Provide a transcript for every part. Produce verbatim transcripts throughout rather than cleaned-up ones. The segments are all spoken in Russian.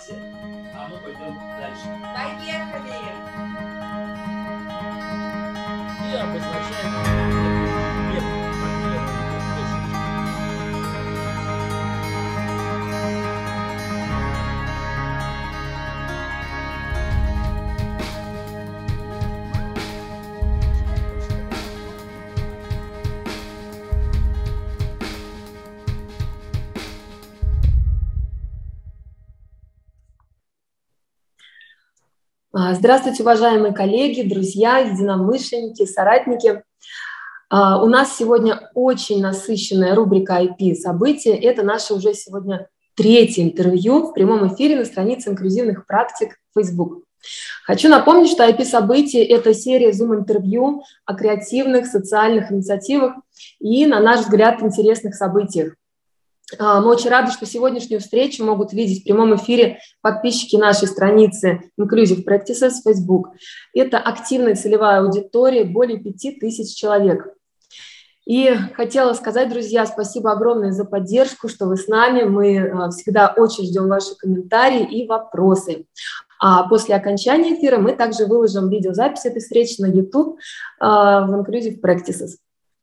Давайте, а мы пойдем дальше. Поехали! И обозначаем вверх. Здравствуйте, уважаемые коллеги, друзья, единомышленники, соратники. У нас сегодня очень насыщенная рубрика ай пи события. Это наше уже сегодня третье интервью в прямом эфире на странице инклюзивных практик Facebook. Хочу напомнить, что ай пи события – это серия Zoom-интервью о креативных социальных инициативах и, на наш взгляд, интересных событиях. Мы очень рады, что сегодняшнюю встречу могут видеть в прямом эфире подписчики нашей страницы Inclusive Practices в Facebook. Это активная целевая аудитория, более пяти тысяч человек. И хотела сказать, друзья, спасибо огромное за поддержку, что вы с нами. Мы всегда очень ждем ваши комментарии и вопросы. А после окончания эфира мы также выложим видеозапись этой встречи на YouTube в Inclusive Practices.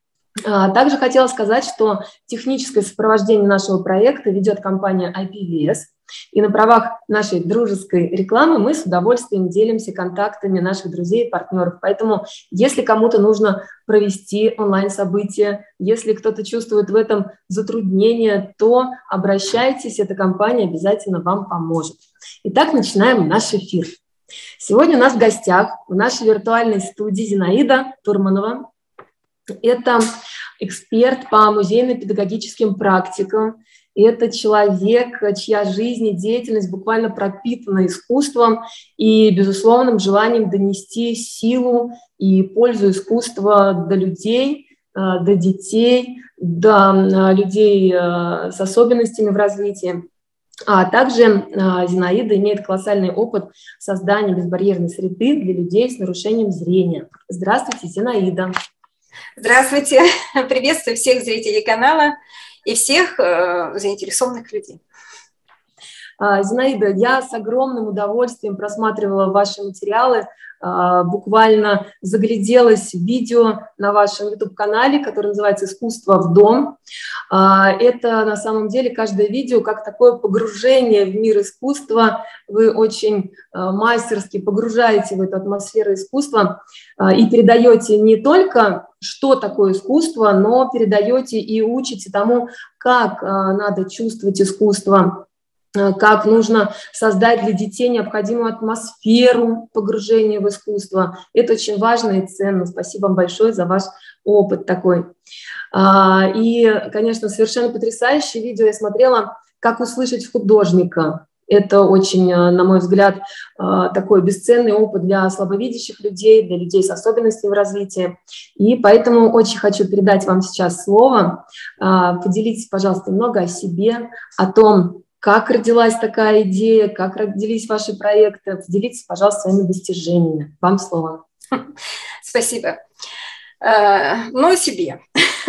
Также хотела сказать, что техническое сопровождение нашего проекта ведет компания ай пи ви эс, и на правах нашей дружеской рекламы мы с удовольствием делимся контактами наших друзей и партнеров. Поэтому, если кому-то нужно провести онлайн-событие, если кто-то чувствует в этом затруднение, то обращайтесь, эта компания обязательно вам поможет. Итак, начинаем наш эфир. Сегодня у нас в гостях в нашей виртуальной студии Зинаида Турманова. Это эксперт по музейно-педагогическим практикам. Это человек, чья жизнь и деятельность буквально пропитана искусством и безусловным желанием донести силу и пользу искусства до людей, до детей, до людей с особенностями в развитии. А также Зинаида имеет колоссальный опыт создания безбарьерной среды для людей с нарушением зрения. Здравствуйте, Зинаида. Здравствуйте, приветствую всех зрителей канала и всех э, заинтересованных людей. Зинаида, я с огромным удовольствием просматривала ваши материалы, буквально загляделась в видео на вашем YouTube-канале, которое называется «Искусство в дом». Это на самом деле каждое видео как такое погружение в мир искусства. Вы очень мастерски погружаете в эту атмосферу искусства и передаете не только, что такое искусство, но передаете и учите тому, как надо чувствовать искусство, как нужно создать для детей необходимую атмосферу погружения в искусство. Это очень важно и ценно. Спасибо вам большое за ваш опыт такой. И, конечно, совершенно потрясающее видео я смотрела «Как услышать художника». Это очень, на мой взгляд, такой бесценный опыт для слабовидящих людей, для людей с особенностями в развитии. И поэтому очень хочу передать вам сейчас слово. Поделитесь, пожалуйста, немного о себе, о том, как родилась такая идея, как родились ваши проекты. Поделитесь, пожалуйста, своими достижениями. Вам слово. Спасибо. Ну, о себе.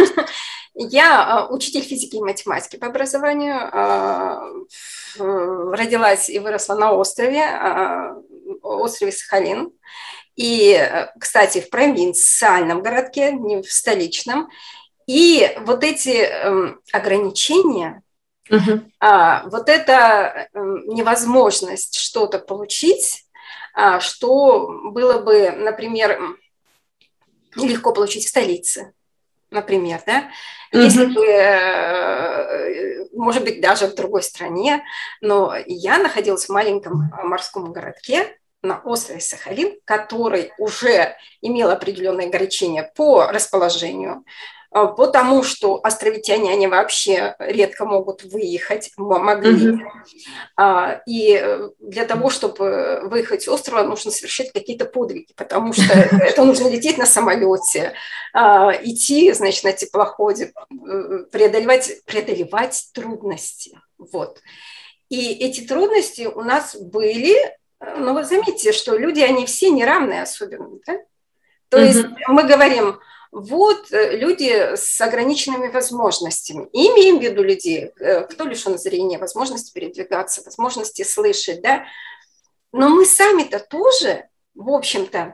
Я учитель физики и математики по образованию. Родилась и выросла на острове, острове Сахалин. И, кстати, в провинциальном городке, не в столичном. И вот эти ограничения, Uh-huh. А, вот эта э, невозможность что-то получить, а, что было бы, например, легко получить в столице, например, да, uh-huh. если бы, э, может быть, даже в другой стране, но я находилась в маленьком морском городке на острове Сахалин, который уже имел определенные ограничения по расположению, потому что островитяне, они вообще редко могут выехать, могли. Uh-huh. И для того, чтобы выехать с острова, нужно совершить какие-то подвиги, потому что это нужно лететь на самолете, идти, значит, на теплоходе, преодолевать, преодолевать трудности. Вот. И эти трудности у нас были, но вы заметите, что люди, они все неравные особенно. Да? То Uh-huh. есть мы говорим, вот люди с ограниченными возможностями. И имеем в виду людей, кто лишен зрения, возможности передвигаться, возможности слышать, да. Но мы сами-то тоже, в общем-то,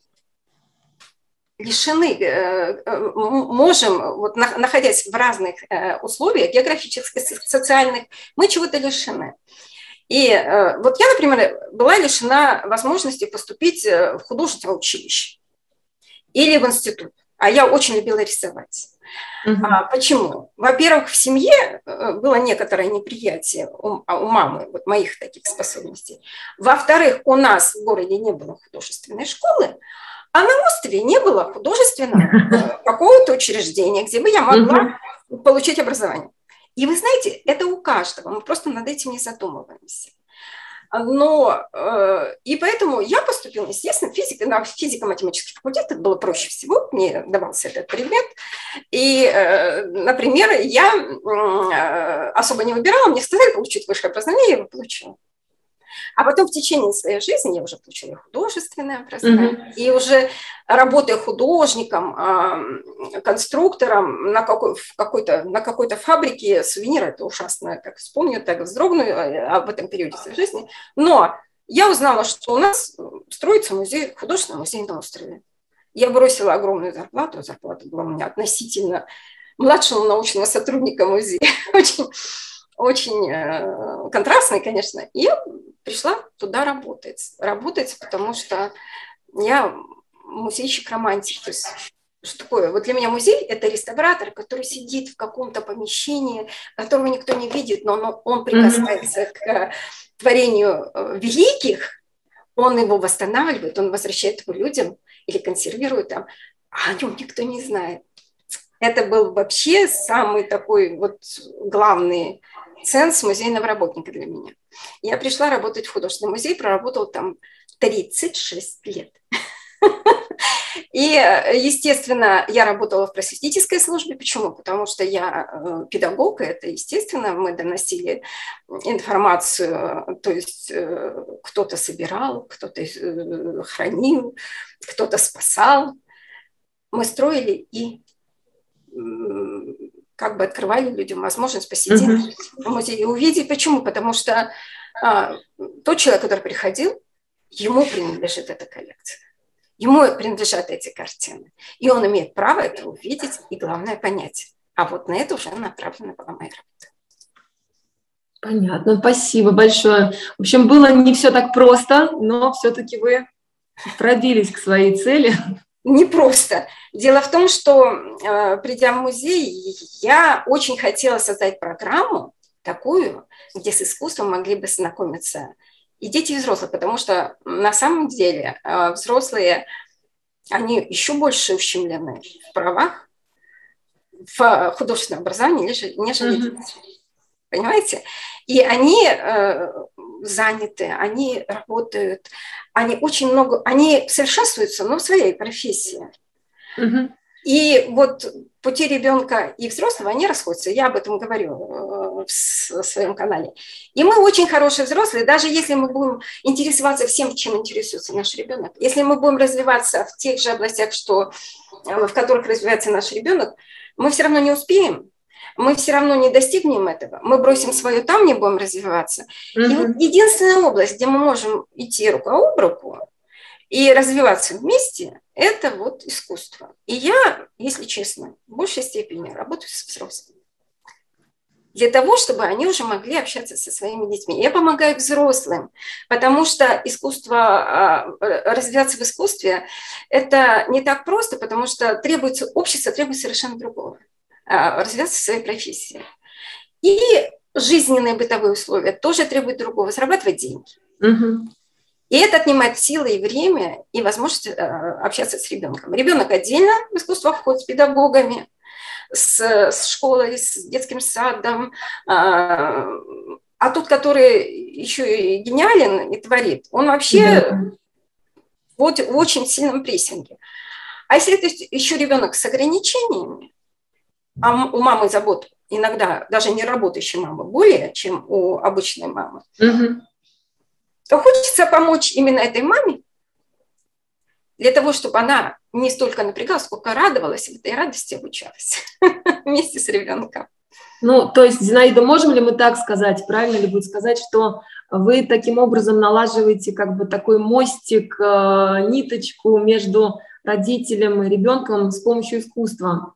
лишены, можем, вот, находясь в разных условиях, географических, социальных, мы чего-то лишены. И вот я, например, была лишена возможности поступить в художественное училище или в институт. А я очень любила рисовать. Uh-huh. А, почему? Во-первых, в семье было некоторое неприятие у, у мамы вот, моих таких способностей. Во-вторых, у нас в городе не было художественной школы, а на острове не было художественного какого-то учреждения, где бы я могла uh-huh. получить образование. И вы знаете, это у каждого, мы просто над этим не задумываемся. Но, э, и поэтому я поступила, естественно, физика, на физико-математический факультет, это было проще всего, мне давался этот предмет. И, э, например, я э, особо не выбирала, мне сказали получить высшее образование, я его получила. А потом в течение своей жизни я уже получила художественное образование, mm-hmm. и уже работая художником, конструктором на, какой, в какой-то, на какой-то фабрике сувенира, это ужасно, как вспомню, так вздрогну об этом периоде своей жизни, но я узнала, что у нас строится музей, художественный музей на острове. Я бросила огромную зарплату, зарплата была у меня относительно младшего научного сотрудника музея, очень, очень контрастный, конечно, и я пришла туда работать. Работать, потому что я музейщик-романтик. То есть, что такое? Вот для меня музей – это реставратор, который сидит в каком-то помещении, которого никто не видит, но он, он прикасается mm-hmm. к творению великих, он его восстанавливает, он возвращает его людям или консервирует там, а о нем никто не знает. Это был вообще самый такой вот главный ценз музейного работника для меня. Я пришла работать в художественный музей, проработала там тридцать шесть лет. И, естественно, я работала в просветительской службе. Почему? Потому что я педагог, и это естественно. Мы доносили информацию, то есть кто-то собирал, кто-то хранил, кто-то спасал. Мы строили и как бы открывали людям возможность посетить mm-hmm. музей и увидеть. Почему? Потому что а, тот человек, который приходил, ему принадлежит эта коллекция. Ему принадлежат эти картины. И он имеет право это увидеть и, главное, понять. А вот на это уже направлена была моя работа. Понятно, спасибо большое. В общем, было не все так просто, но все-таки вы пробились к своей цели. Не просто. Дело в том, что, придя в музей, я очень хотела создать программу такую, где с искусством могли бы знакомиться и дети, и взрослые, потому что на самом деле взрослые, они еще больше ущемлены в правах, в художественном образовании, нежели дети. Mm-hmm. Понимаете? И они э, заняты, они работают, они очень много, они совершенствуются, но в своей профессии. Mm-hmm. И вот пути ребенка и взрослого, они расходятся. Я об этом говорю в своем канале. И мы очень хорошие взрослые, даже если мы будем интересоваться всем, чем интересуется наш ребенок, если мы будем развиваться в тех же областях, что, в которых развивается наш ребенок, мы все равно не успеем. Мы все равно не достигнем этого. Мы бросим свое там, не будем развиваться. Mm-hmm. И вот единственная область, где мы можем идти рука об руку и развиваться вместе, это вот искусство. И я, если честно, в большей степени работаю с взрослыми. Для того, чтобы они уже могли общаться со своими детьми. Я помогаю взрослым, потому что искусство, развиваться в искусстве, это не так просто, потому что требуется, общество требует совершенно другого. Развиваться в своей профессии. И жизненные бытовые условия тоже требуют другого, зарабатывать деньги. Угу. И это отнимает силы и время, и возможность общаться с ребенком. Ребенок отдельно в искусство входит с педагогами, с, с школой, с детским садом. А, а тот, который еще и гениален и творит, он вообще да. вот, в очень сильном прессинге. А если это еще ребенок с ограничениями, а у мамы забот иногда, даже не работающей мамы, более, чем у обычной мамы, угу. то хочется помочь именно этой маме для того, чтобы она не столько напрягалась, сколько радовалась, в этой радости обучалась вместе с ребенком. Ну, то есть, Зинаида, можем ли мы так сказать, правильно ли будет сказать, что вы таким образом налаживаете как бы такой мостик, э, ниточку между родителем и ребенком с помощью искусства?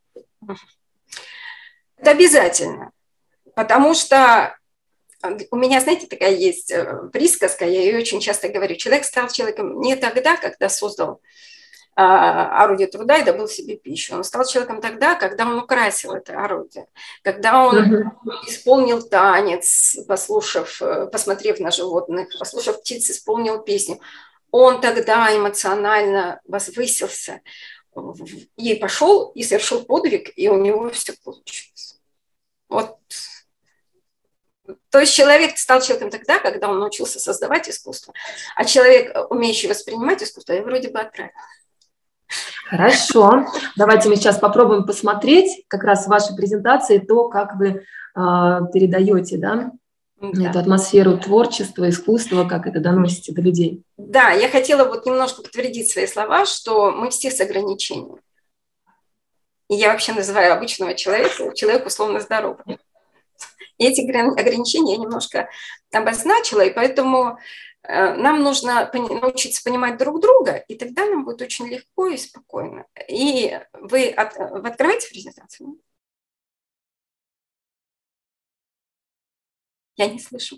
Это обязательно, потому что у меня, знаете, такая есть присказка, я ее очень часто говорю. Человек стал человеком не тогда, когда создал орудие труда и добыл себе пищу. Он стал человеком тогда, когда он украсил это орудие, когда он uh-huh. исполнил танец, послушав, посмотрев на животных, послушав птиц, исполнил песню. Он тогда эмоционально возвысился и пошел, и совершил подвиг, и у него все получилось. Вот. То есть человек стал человеком тогда, когда он научился создавать искусство, а человек, умеющий воспринимать искусство, я вроде бы отправила. Хорошо. Давайте мы сейчас попробуем посмотреть как раз в вашей презентации то, как вы э, передаете, да, да, эту атмосферу творчества, искусства, как это доносите до людей. Да, я хотела вот немножко подтвердить свои слова, что мы все с ограничениями. И я вообще называю обычного человека человек условно здоровым. И эти ограничения я немножко обозначила, и поэтому нам нужно научиться понимать друг друга, и тогда нам будет очень легко и спокойно. И вы, от, вы открываете презентацию? Я не слышу.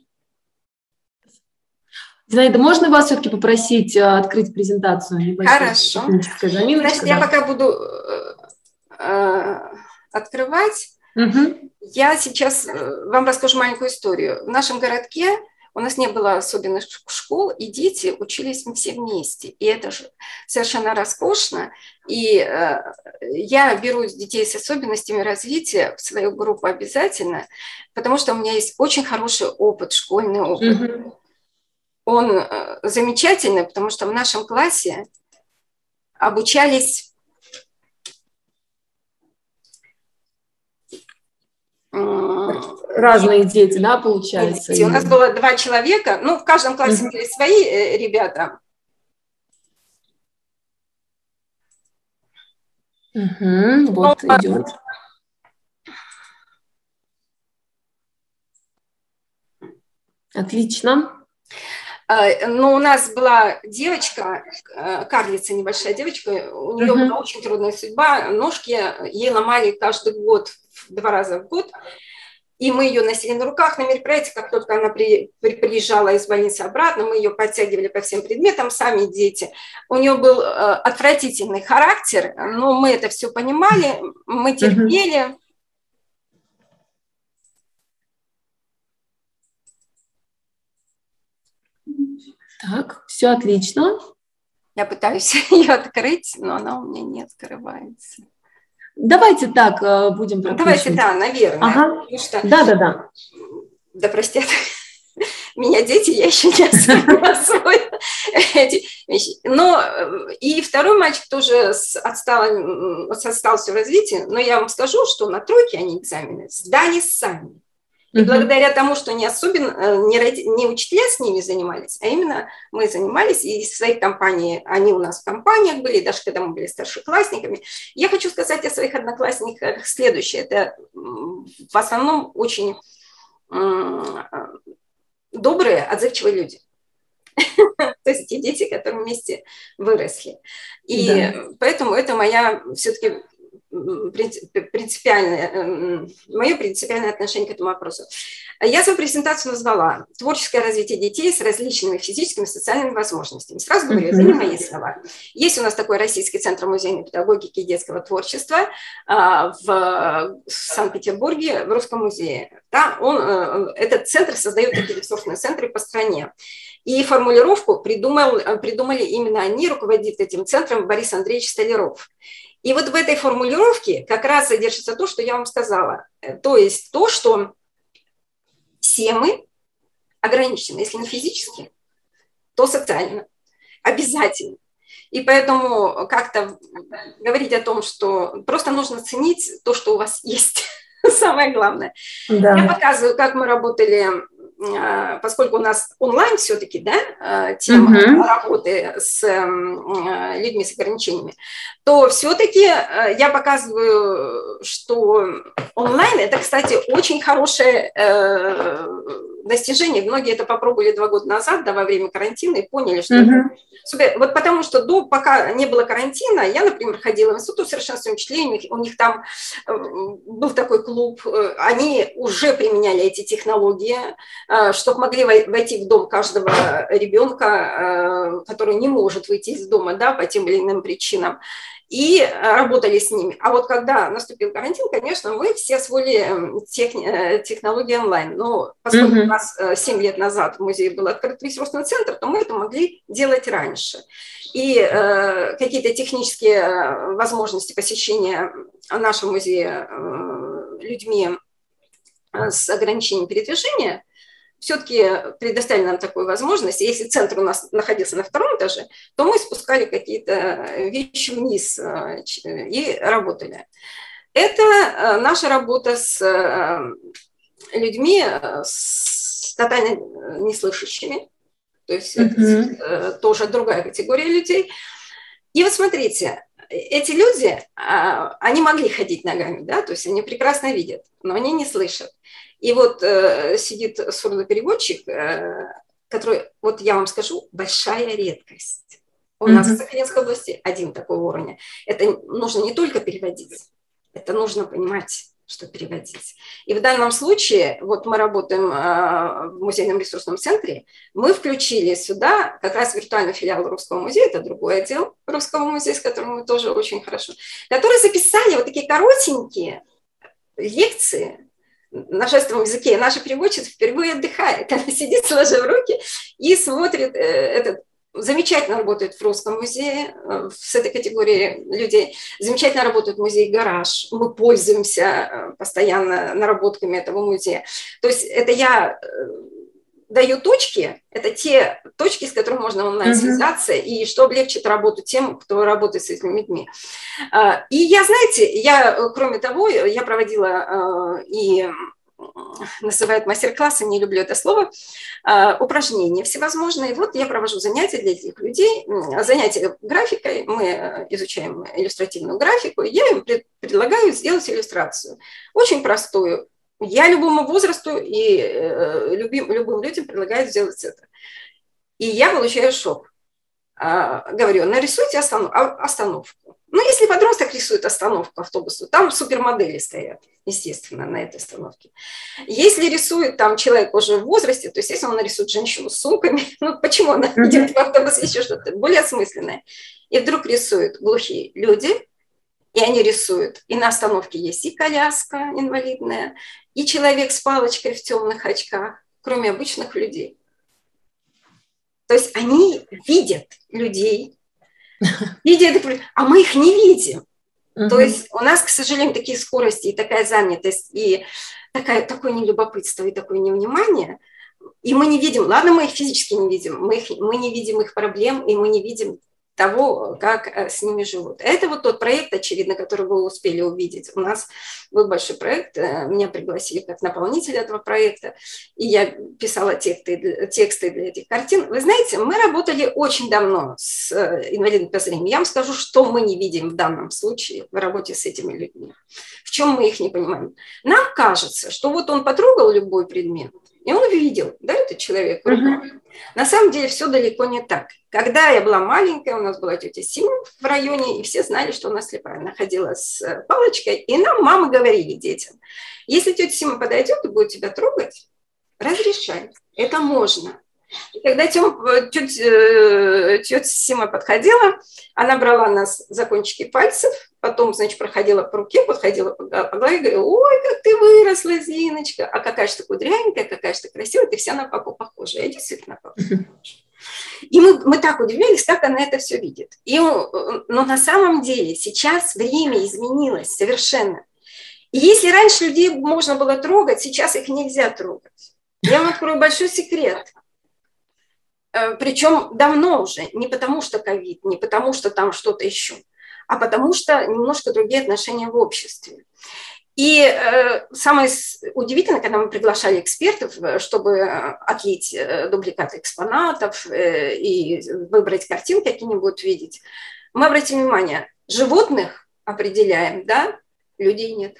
Зинаида, можно вас все-таки попросить открыть презентацию? Хорошо. Значит, да. Я пока буду э, открывать. Угу. Я сейчас вам расскажу маленькую историю. В нашем городке у нас не было особенных школ, и дети учились не все вместе. И это же совершенно роскошно. И э, я беру детей с особенностями развития в свою группу обязательно, потому что у меня есть очень хороший опыт, школьный опыт. Mm-hmm. Он э, замечательный, потому что в нашем классе обучались разные дети, да, получается? Дети. У нас было два человека, ну, в каждом классе были свои э, ребята. Угу, вот Но, идет. Отлично. Но у нас была девочка, карлица, небольшая девочка, у нее uh-huh. была очень трудная судьба, ножки ей ломали каждый год, два раза в год, и мы ее носили на руках на мероприятии, как только она при, при, приезжала из больницы обратно, мы ее подтягивали по всем предметам, сами дети. У нее был э, отвратительный характер, но мы это все понимали, мы терпели. Uh-huh. Так, все отлично. Я пытаюсь ее открыть, но она у меня не открывается. Давайте так будем пропустить. Давайте, да, наверное. Ага. Что... Да, да, да. Да, простят меня дети, я еще не освоила эти вещи. Но и второй мальчик тоже отстал, отстался в развитии, но я вам скажу, что на тройке они экзамены сдали сами. И uh-huh. благодаря тому, что не особенно, не, роди, не учителя с ними занимались, а именно мы занимались, и в своей компании, они у нас в компаниях были, даже когда мы были старшеклассниками. Я хочу сказать о своих одноклассниках следующее. Это в основном очень добрые, отзывчивые люди. То есть те дети, которые вместе выросли. И да. поэтому это моя все-таки... принципиальное, мое принципиальное отношение к этому вопросу. Я свою презентацию назвала «Творческое развитие детей с различными физическими и социальными возможностями». Сразу говорю, это не мои слова. Есть у нас такой Российский центр музейной педагогики и детского творчества в Санкт-Петербурге, в Русском музее. Да, он, этот центр создает такие ресурсные центры по стране. И формулировку придумал, придумали именно они, руководит этим центром Борис Андреевич Столяров. И вот в этой формулировке как раз содержится то, что я вам сказала. То есть то, что все мы ограничены, если не физически, то социально. Обязательно. И поэтому как-то говорить о том, что просто нужно ценить то, что у вас есть. Самое главное. Да. Я показываю, как мы работали поскольку у нас онлайн все-таки, да, тема uh-huh. работы с людьми с ограничениями, то все-таки я показываю, что онлайн – это, кстати, очень хорошее достижение. Многие это попробовали два года назад, да, во время карантина, и поняли, что uh-huh. это супер. Вот потому что до, пока не было карантина, я, например, ходила в институт совершенствования учителей, у них там был такой клуб, они уже применяли эти технологии, чтобы могли войти в дом каждого ребенка, который не может выйти из дома, да, по тем или иным причинам, и работали с ними. А вот когда наступил карантин, конечно, мы все освоили тех, технологии онлайн. Но поскольку mm-hmm. у нас семь лет назад в музее был открыт ресурсный центр, то мы это могли делать раньше. И э, какие-то технические возможности посещения нашего музея э, людьми с ограничением передвижения все-таки предоставили нам такую возможность. Если центр у нас находился на втором этаже, то мы спускали какие-то вещи вниз и работали. Это наша работа с людьми, с тотально неслышащими. То есть mm-hmm. это тоже другая категория людей. И вот смотрите, эти люди, они могли ходить ногами, да, то есть они прекрасно видят, но они не слышат. И вот э, сидит сурдопереводчик, э, который, вот я вам скажу, большая редкость. У mm-hmm. нас в Сахалинской области один такой уровень. Это нужно не только переводить, это нужно понимать, что переводить. И в данном случае, вот мы работаем э, в музейном ресурсном центре, мы включили сюда как раз виртуальный филиал Русского музея, это другой отдел Русского музея, с которым мы тоже очень хорошо, которые записали вот такие коротенькие лекции на жестовом языке. Наша переводчица впервые отдыхает. Она сидит, сложив руки, и смотрит. Этот, замечательно работает в Русском музее, с этой категорией людей. Замечательно работает музей «Гараж». Мы пользуемся постоянно наработками этого музея. То есть это я даю точки, это те точки, с которыми можно онлайн связаться, mm-hmm. и что облегчит работу тем, кто работает с этими людьми. И я, знаете, я, кроме того, я проводила и называют мастер-классы, не люблю это слово, упражнения всевозможные. Вот я провожу занятия для этих людей, занятия графикой, мы изучаем иллюстративную графику, я им предлагаю сделать иллюстрацию, очень простую. Я любому возрасту и э, любим, любым людям предлагаю сделать это. И я получаю шок. А, говорю, нарисуйте останов, остановку. Ну, если подросток рисует остановку автобуса, там супермодели стоят, естественно, на этой остановке. Если рисует там человек уже в возрасте, то, естественно, он нарисует женщину с сумками. Ну, почему она идет в автобус, еще что-то более осмысленное. И вдруг рисуют глухие люди, и они рисуют. И на остановке есть и коляска инвалидная, и человек с палочкой в темных очках, кроме обычных людей. То есть они видят людей, видят, а мы их не видим. Uh-huh. То есть у нас, к сожалению, такие скорости и такая занятость, и такая, такое нелюбопытство, и такое невнимание, и мы не видим, ладно, мы их физически не видим, мы, их, мы не видим их проблем, и мы не видим того, как с ними живут. Это вот тот проект, очевидно, который вы успели увидеть. У нас был большой проект, меня пригласили как наполнителя этого проекта, и я писала тексты, тексты для этих картин. Вы знаете, мы работали очень давно с инвалидами по зрению. Я вам скажу, что мы не видим в данном случае в работе с этими людьми. В чем мы их не понимаем. Нам кажется, что вот он потрогал любой предмет, и он видел, да, этот человек. Uh-huh. На самом деле все далеко не так. Когда я была маленькая, у нас была тетя Сима в районе, и все знали, что она слепая. Она ходила с палочкой, и нам мамы говорили детям, если тетя Сима подойдет и будет тебя трогать, разрешай, это можно. И когда тетя, тетя Сима подходила, она брала нас за кончики пальцев, потом, значит, проходила по руке, подходила по голове и говорила, ой, как ты выросла, Зиночка, а какая же ты кудрявенькая, какая же ты красивая, ты вся на папу похожа. Я действительно на папу похожа. И мы, мы так удивлялись, как она это все видит. И, но на самом деле сейчас время изменилось совершенно. И если раньше людей можно было трогать, сейчас их нельзя трогать. Я вам открою большой секрет. Причем давно уже, не потому что ковид, не потому что там что-то еще, а потому что немножко другие отношения в обществе. И э, самое удивительное, когда мы приглашали экспертов, чтобы отлить э, дубликаты экспонатов э, и выбрать картинки, какие-нибудь будут видеть, мы обратим внимание, животных определяем, да, людей нет.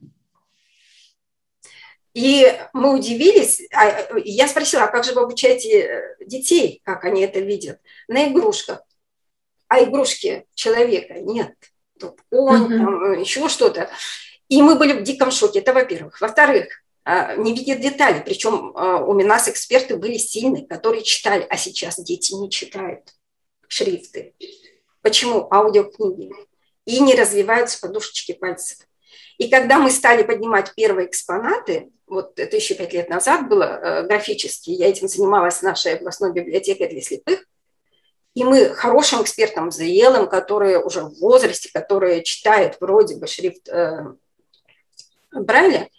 И мы удивились, а, я спросила, а как же вы обучаете детей, как они это видят? На игрушках. А игрушки человека нет. Он, mm-hmm. там, еще что-то. И мы были в диком шоке, это во-первых. Во-вторых, не видят детали, причем у нас эксперты были сильные, которые читали, а сейчас дети не читают шрифты. Почему? Аудиокниги. И не развиваются подушечки пальцев. И когда мы стали поднимать первые экспонаты, вот это еще пять лет назад было графически, я этим занималась в нашей областной библиотеке для слепых, и мы хорошим экспертам, зрелым, которые уже в возрасте, которые читают вроде бы шрифт э, Брайля,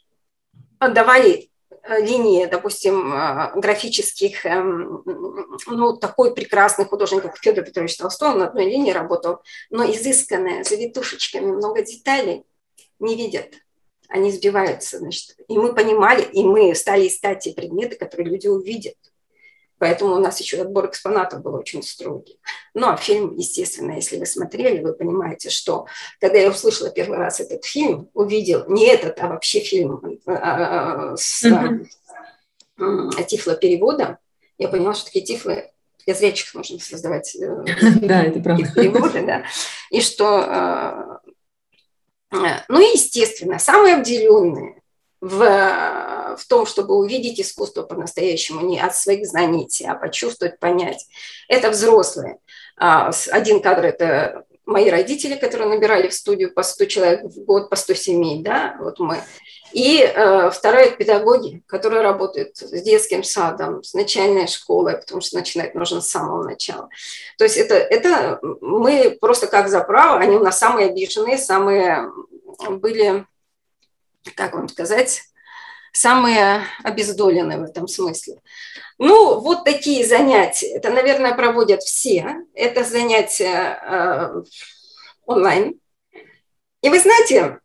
давали линии, допустим, графических, э, ну, такой прекрасный художник, как Федор Петрович Толстой, он на одной линии работал, но изысканная, завитушечками, много деталей не видят. Они сбиваются, значит. И мы понимали, и мы стали искать те предметы, которые люди увидят. Поэтому у нас еще отбор экспонатов был очень строгий. Ну, а фильм, естественно, если вы смотрели, вы понимаете, что когда я услышала первый раз этот фильм, увидел не этот, а вообще фильм с mm-hmm. тифлопереводом, я поняла, что такие тифлы для зрячих нужно создавать да, это правда. переводы, да. И что, ну, естественно, самые обделенные в, в том, чтобы увидеть искусство по-настоящему, не от своих знаний идти, а почувствовать, понять. Это взрослые. Один кадр – это мои родители, которые набирали в студию по сто человек в год, по сто семей, да, вот мы. И э, второе – это педагоги, которые работают с детским садом, с начальной школой, потому что начинать нужно с самого начала. То есть это, это мы просто как за право, они у нас самые обиженные, самые были, как вам сказать, самые обездоленные в этом смысле. Ну, вот такие занятия, это, наверное, проводят все. Это занятия э, онлайн. И вы знаете,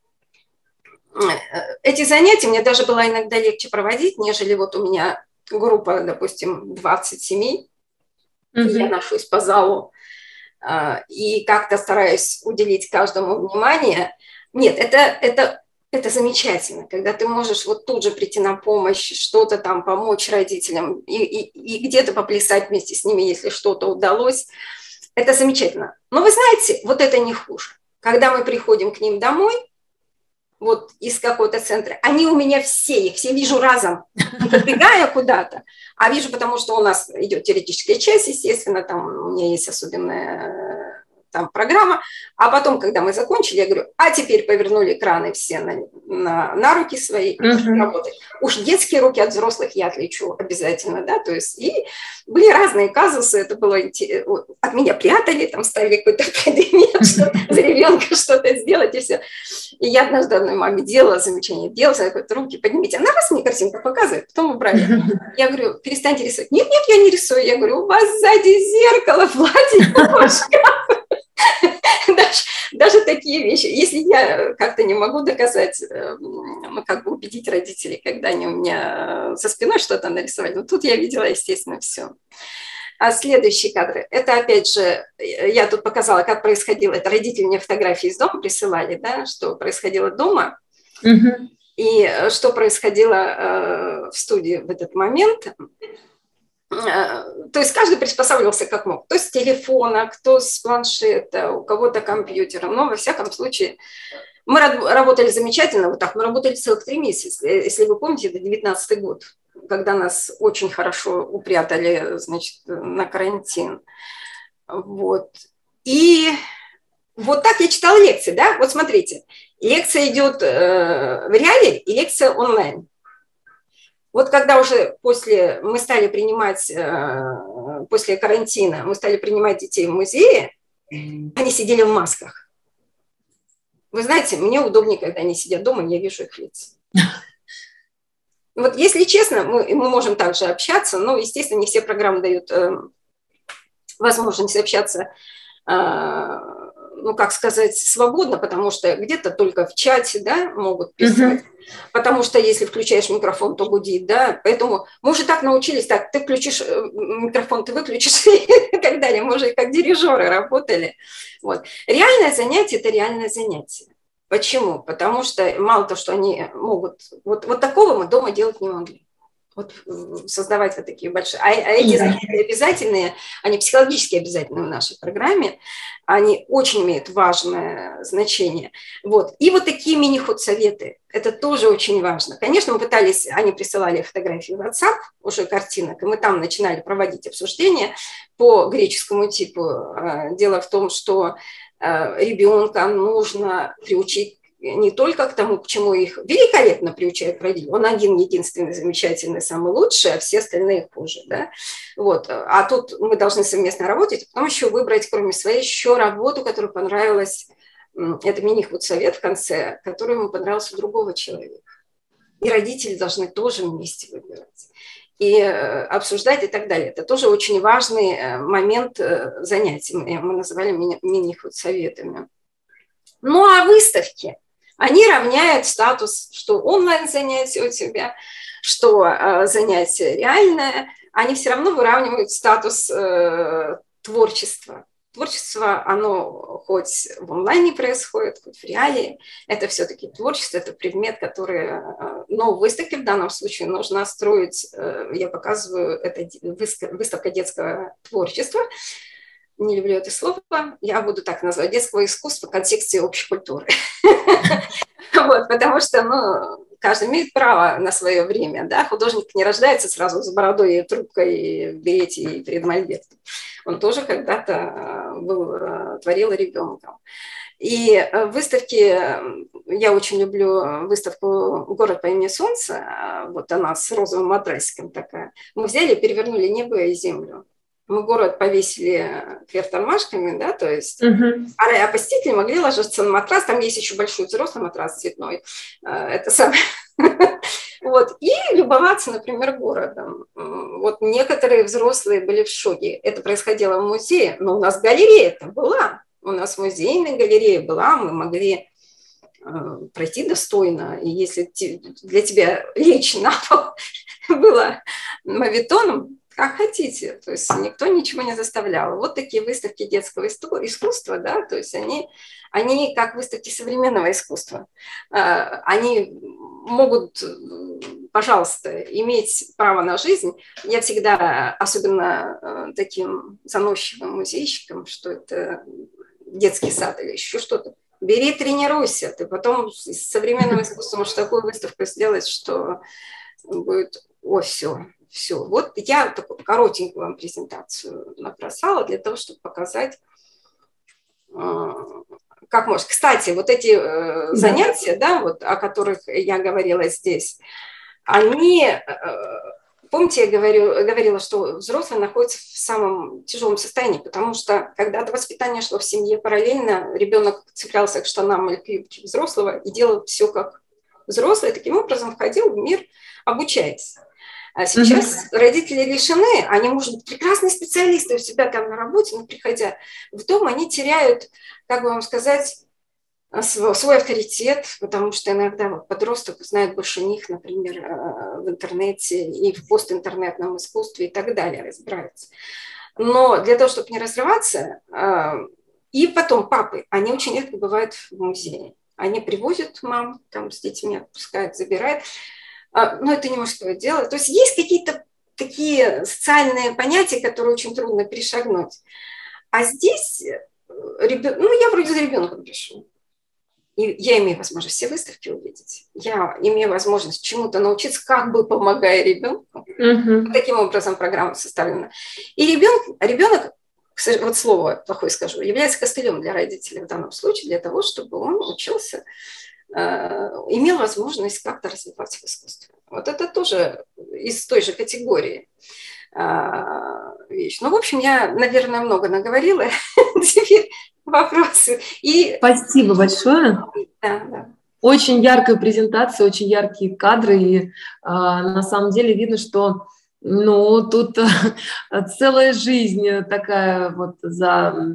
эти занятия мне даже было иногда легче проводить, нежели вот у меня группа, допустим, двадцать семей. Mm-hmm. Я ношусь по залу э, и как-то стараюсь уделить каждому внимание. Нет, это, это, это замечательно, когда ты можешь вот тут же прийти на помощь, что-то там помочь родителям и, и, и где-то поплясать вместе с ними, если что-то удалось. Это замечательно. Но вы знаете, вот это не хуже. Когда мы приходим к ним домой, вот из какого-то центра, они у меня все, их все вижу разом, не подбегая куда-то, а вижу, потому что у нас идет теоретическая часть, естественно, там у меня есть особенная там программа, а потом, когда мы закончили, я говорю, а теперь повернули экраны все на, на, на руки свои, uh-huh. работать. Уж детские руки от взрослых я отличу обязательно, да, то есть и были разные казусы, это было от меня прятали, там ставили какой-то предмет, что-то, ребенка что-то сделать, и все. И я однажды одной маме делала замечание, делала, какой-то руки поднимите, она раз мне картинку показывает, потом убрали. Я говорю, перестаньте рисовать. Нет, нет, я не рисую. Я говорю, у вас сзади зеркало, платье, Даже, даже такие вещи. Если я как-то не могу доказать, ну, как бы убедить родителей, когда они у меня со спиной что-то нарисовали, но тут я видела, естественно, все. А следующие кадры, это опять же, я тут показала, как происходило, это родители мне фотографии из дома присылали, да, что происходило дома, mm-hmm. и что происходило в студии в этот момент. То есть каждый приспосабливался как мог. Кто с телефона, кто с планшета, у кого-то компьютера. Но во всяком случае мы работали замечательно. Вот так мы работали целых три месяца. Если вы помните, это девятнадцатый год, когда нас очень хорошо упрятали, значит, на карантин. Вот. И вот так я читала лекции, да? Вот смотрите, лекция идет в реале и лекция онлайн. Вот когда уже после, мы стали принимать, после карантина, мы стали принимать детей в музее, они сидели в масках. Вы знаете, мне удобнее, когда они сидят дома, я вижу их лица. Вот если честно, мы, мы можем также общаться, но, естественно, не все программы дают возможность общаться, ну, как сказать, свободно, потому что где-то только в чате, да, могут писать. Uh-huh. Потому что если включаешь микрофон, то гудит, да. Поэтому мы уже так научились, так, ты включишь микрофон, ты выключишь и так далее. Мы уже как дирижеры работали. Вот. Реальное занятие – это реальное занятие. Почему? Потому что мало того, что они могут… Вот, вот такого мы дома делать не могли. Вот создавать вот такие большие… А, а эти занятия обязательные, они психологически обязательны в нашей программе, они очень имеют важное значение. Вот. И вот такие мини-худсоветы, это тоже очень важно. Конечно, мы пытались, они присылали фотографии в WhatsApp, уже картинок, и мы там начинали проводить обсуждения по греческому типу. Дело в том, что ребенка нужно приучить не только к тому, к чему их великолепно приучает родитель. Он один, единственный, замечательный, самый лучший, а все остальные хуже. Да? Вот. А тут мы должны совместно работать, а потом еще выбрать, кроме своей, еще работу, которая понравилась. Это мини-худсовет в конце, который ему понравился у другого человека. И родители должны тоже вместе выбирать. И обсуждать и так далее. Это тоже очень важный момент занятий. Мы называли мини-худсоветами. Ну а выставки, они равняют статус, что онлайн-занятие у тебя, что э, занятие реальное, они все равно выравнивают статус э, творчества. Творчество, оно хоть в онлайне происходит, хоть в реалии, это все-таки творчество, это предмет, который… Э, но в выставке в данном случае нужно строить, э, я показываю, это выставка детского творчества. Не люблю это слово, я буду так назвать, детского искусства в контексте общей культуры. Вот, потому что, ну, каждый имеет право на свое время, да, художник не рождается сразу с бородой и трубкой, и в берете, и перед мольбертом. Он тоже когда-то был, творил ребенком. И выставки, я очень люблю выставку «Город по имени Солнце», вот она с розовым матрасиком такая. Мы взяли и перевернули небо и землю. Мы город повесили кверх тормашками, да, то есть, uh-huh. а, а посетители могли ложиться на матрас, там есть еще большой взрослый матрас цветной, это самое, вот, и любоваться, например, городом. Вот некоторые взрослые были в шоке, это происходило в музее, но у нас галерея-то была, у нас музейная галерея была, мы могли пройти достойно, и если для тебя лечь на пол было моветоном, как хотите, то есть никто ничего не заставлял. Вот такие выставки детского искусства, да, то есть они, они как выставки современного искусства. Они могут, пожалуйста, иметь право на жизнь. Я всегда, особенно таким заносчивым музейщиком, что это детский сад или еще что-то, бери, тренируйся, ты потом с современным искусством можешь такую выставку сделать, что будет, о, все. Все. Вот я такую коротенькую вам презентацию набросала для того, чтобы показать, как можно. Кстати, вот эти да. занятия, да, вот, о которых я говорила здесь, они, помните, я говорю, говорила, что взрослые находятся в самом тяжелом состоянии, потому что когда-то воспитание шло в семье параллельно, ребенок цеплялся к штанам или к юбке взрослого и делал все как взрослый, таким образом входил в мир, обучаясь. А сейчас mm-hmm. родители лишены, они, может быть, прекрасные специалисты у себя там на работе, но приходя в дом, они теряют, как бы вам сказать, свой, свой авторитет, потому что иногда вот, подросток знает больше них, например, в интернете и в постинтернетном искусстве и так далее, разбирается. Но для того, чтобы не разрываться, и потом папы, они очень редко бывают в музее. Они привозят мам там, с детьми, отпускают, забирают. Но это не мужское дело. То есть есть какие-то такие социальные понятия, которые очень трудно перешагнуть. А здесь, ребен... ну, я вроде за ребенком пришел. И я имею возможность все выставки увидеть. Я имею возможность чему-то научиться, как бы помогая ребенку. Uh-huh. Таким образом программа составлена. И ребенок, ребенок, вот слово плохое скажу, является костылем для родителей в данном случае, для того, чтобы он учился, имел возможность как-то развиваться в искусстве. Вот это тоже из той же категории вещь. Ну, в общем, я, наверное, много наговорила. Теперь вопросы. И... Спасибо большое. Да, да. Очень яркая презентация, очень яркие кадры. И а, на самом деле видно, что ну, тут целая жизнь такая вот за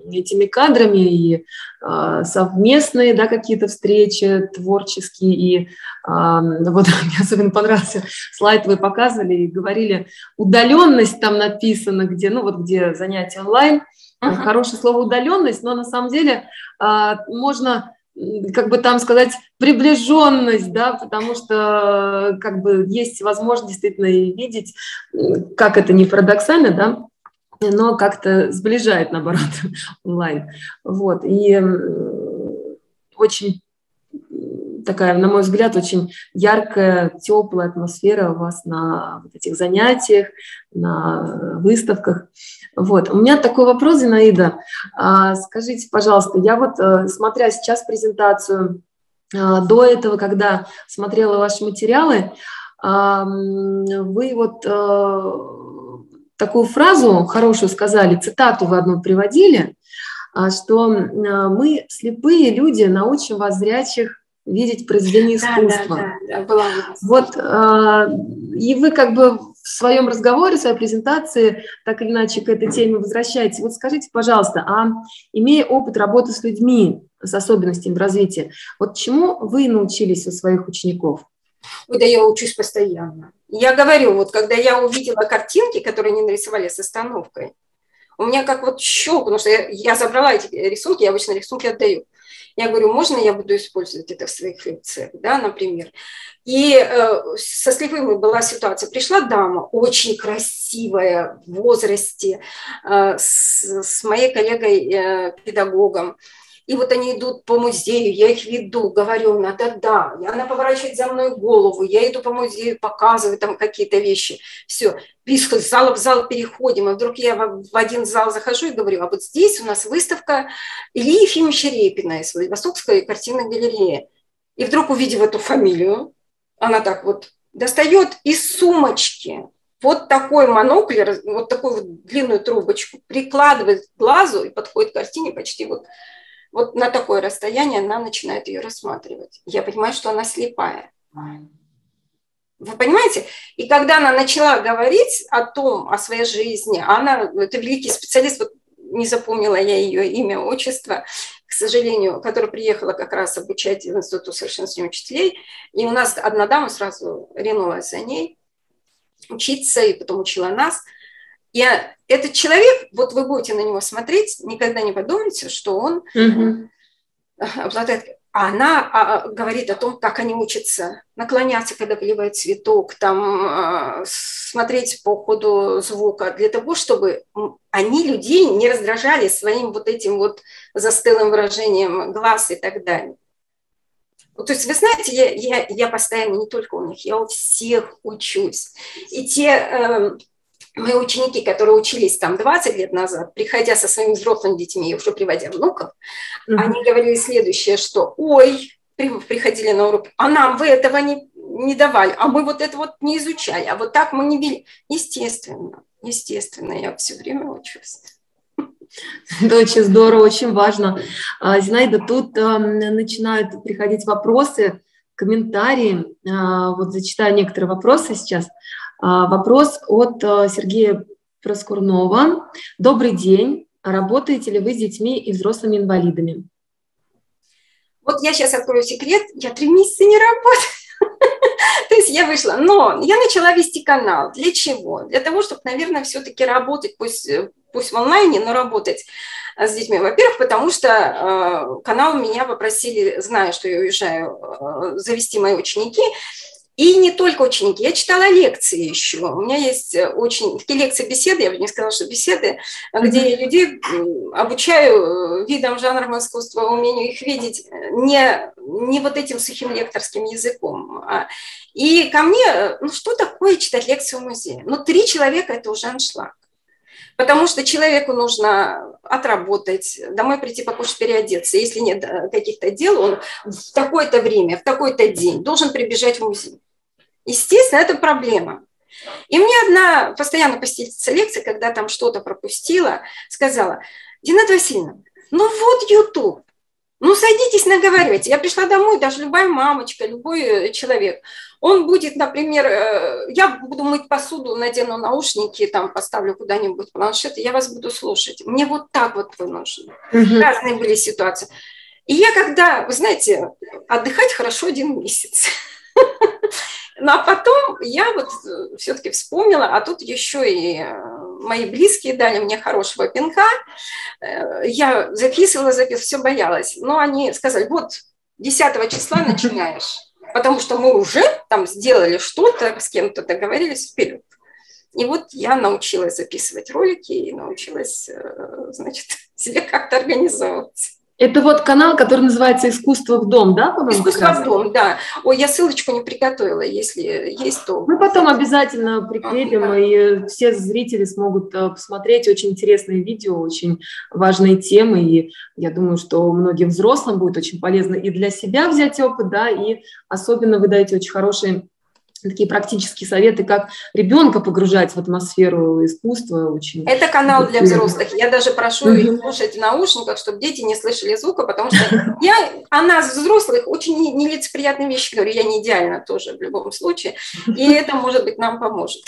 этими кадрами, и э, совместные, да, какие-то встречи творческие. И э, вот мне особенно понравился слайд, вы показывали и говорили, удаленность там написано, где, ну вот где занятия онлайн. Uh-huh. Хорошее слово удаленность, но на самом деле э, можно... как бы там сказать, приближенность, да, потому что как бы есть возможность действительно и видеть, как это не парадоксально, да, но как-то сближает, наоборот, онлайн. Вот, и очень такая, на мой взгляд, очень яркая, теплая атмосфера у вас на вот этих занятиях, на выставках. Вот. У меня такой вопрос, Зинаида. Скажите, пожалуйста, я вот, смотря сейчас презентацию, до этого, когда смотрела ваши материалы, вы вот такую фразу хорошую сказали, цитату вы одну приводили, что мы, слепые люди, научим вас зрячих видеть произведение искусства. Да, да, да, была. Вот, и вы как бы в своем разговоре, в своей презентации так или иначе к этой теме возвращаетесь. Вот скажите, пожалуйста, а имея опыт работы с людьми с особенностями в развитии, вот чему вы научились у своих учеников? Ой, да я учусь постоянно. Я говорю, вот когда я увидела картинки, которые они нарисовали с остановкой, у меня как вот щелк, потому что я, я забрала эти рисунки, я обычно рисунки отдаю. Я говорю, можно я буду использовать это в своих лекциях, да, например. И э, со слепыми была ситуация. Пришла дама, очень красивая, в возрасте, э, с, с моей коллегой-педагогом. Э, И вот они идут по музею, я их веду, говорю, да-да, она поворачивает за мной голову, я иду по музею, показываю там какие-то вещи. Все, из зала в зал переходим, и вдруг я в один зал захожу и говорю, а вот здесь у нас выставка Ильи Ефимовича Репина из Владивостокской картинной галереи. И вдруг, увидев эту фамилию, она так вот достает из сумочки вот такой монокль, вот такую вот длинную трубочку, прикладывает к глазу и подходит к картине почти вот Вот на такое расстояние она начинает ее рассматривать. Я понимаю, что она слепая. Вы понимаете? И когда она начала говорить о том, о своей жизни, она, это великий специалист, вот не запомнила я ее имя, отчество, к сожалению, которая приехала как раз обучать в Институт усовершенствования учителей. И у нас одна дама сразу ринулась за ней учиться, и потом учила нас. И этот человек, вот вы будете на него смотреть, никогда не подумайте, что он uh-huh. обладает... А она а, говорит о том, как они учатся наклоняться, когда поливает цветок, там, а, смотреть по ходу звука, для того, чтобы они людей не раздражали своим вот этим вот застылым выражением глаз и так далее. То есть, вы знаете, я, я, я постоянно, не только у них, я у всех учусь. И те... Э, Мои ученики, которые учились там двадцать лет назад, приходя со своими взрослыми детьми, уже приводя внуков, mm-hmm. они говорили следующее, что ой, приходили на урок, а нам вы этого не, не давали, а мы вот это вот не изучали, а вот так мы не били. Естественно, естественно, я все время учусь. Это очень здорово, очень важно. Зинаида, тут э, начинают приходить вопросы, комментарии. Э, вот зачитаю некоторые вопросы сейчас. Вопрос от Сергея Проскурнова. Добрый день. Работаете ли вы с детьми и взрослыми инвалидами? Вот я сейчас открою секрет. Я три месяца не работаю. То есть я вышла. Но я начала вести канал. Для чего? Для того, чтобы, наверное, все-таки работать, пусть, пусть в онлайне, но работать с детьми. Во-первых, потому что э, канал меня попросили, зная, что я уезжаю, э, завести мои ученики. И не только ученики, я читала лекции еще. У меня есть очень такие лекции-беседы, я бы не сказала, что беседы, где я людей обучаю видам, жанрам искусства, умению их видеть не, не вот этим сухим лекторским языком. И ко мне, ну что такое читать лекцию в музее? Ну три человека – это уже аншлаг. Потому что человеку нужно отработать, домой прийти, покушать, переодеться. Если нет каких-то дел, он в такое-то время, в такой-то день должен прибежать в музей. Естественно, это проблема. И мне одна постоянно посетительница лекции, когда там что-то пропустила, сказала: Зинаида Васильевна, ну вот YouTube, Ну, садитесь, наговаривайте. Я пришла домой, даже любая мамочка, любой человек. Он будет, например, я буду мыть посуду, надену наушники, там поставлю куда-нибудь планшет, и я вас буду слушать. Мне вот так вот вы нужны. Угу. Разные были ситуации. И я когда, вы знаете, отдыхать хорошо один месяц. Ну, а потом я вот все-таки вспомнила, а тут еще и мои близкие дали мне хорошего пинка. Я записывала, записывала, все боялась. Но они сказали, вот десятого числа начинаешь, потому что мы уже там сделали что-то, с кем-то договорились, вперед. И вот я научилась записывать ролики и научилась, значит, себе как-то организовывать. Это вот канал, который называется «Искусство в дом», да, по-моему? «Искусство в дом», да. Ой, я ссылочку не приготовила, если есть, то... Мы потом обязательно прикрепим, а, да. И все зрители смогут посмотреть очень интересные видео, очень важные темы, и я думаю, что многим взрослым будет очень полезно и для себя взять опыт, да, и особенно вы даете очень хорошие такие практические советы, как ребенка погружать в атмосферу искусства. Очень... Это канал для взрослых. Я даже прошу их слушать в наушниках, чтобы дети не слышали звука, потому что я о нас, взрослых, очень нелицеприятные вещи говорю. Я не идеальна тоже в любом случае. И это, может быть, нам поможет.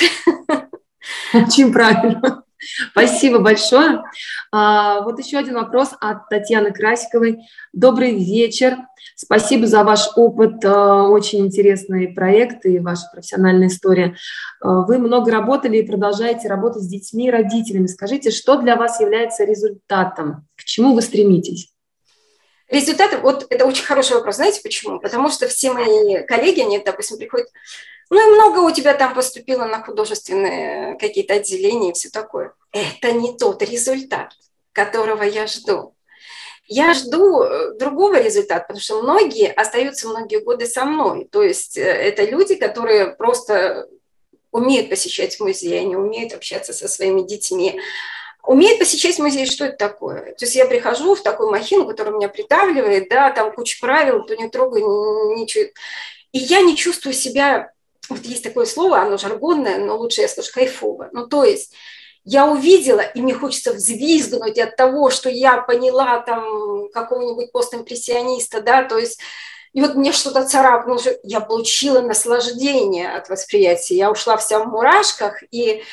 Очень правильно. Спасибо большое. А, вот еще один вопрос от Татьяны Красиковой. Добрый вечер. Спасибо за ваш опыт. Очень интересные проекты и ваша профессиональная история. Вы много работали и продолжаете работать с детьми и родителями. Скажите, что для вас является результатом? К чему вы стремитесь? Результаты, вот это очень хороший вопрос. Знаете почему? Потому что все мои коллеги, они, допустим, приходят, ну и много у тебя там поступило на художественные какие-то отделения и все такое. Это не тот результат, которого я жду. Я жду другого результата, потому что многие остаются многие годы со мной. То есть это люди, которые просто умеют посещать музеи, они умеют общаться со своими детьми, умеют посещать музей. Что это такое? То есть я прихожу в такую махину, которая меня придавливает, да, там куча правил, то не трогай, ничего. И я не чувствую себя, вот есть такое слово, оно жаргонное, но лучше я скажу кайфово. Ну, то есть я увидела, и мне хочется взвизгнуть от того, что я поняла там какого-нибудь постимпрессиониста, да, то есть и вот мне что-то царапнуло, я получила наслаждение от восприятия, я ушла вся в мурашках, и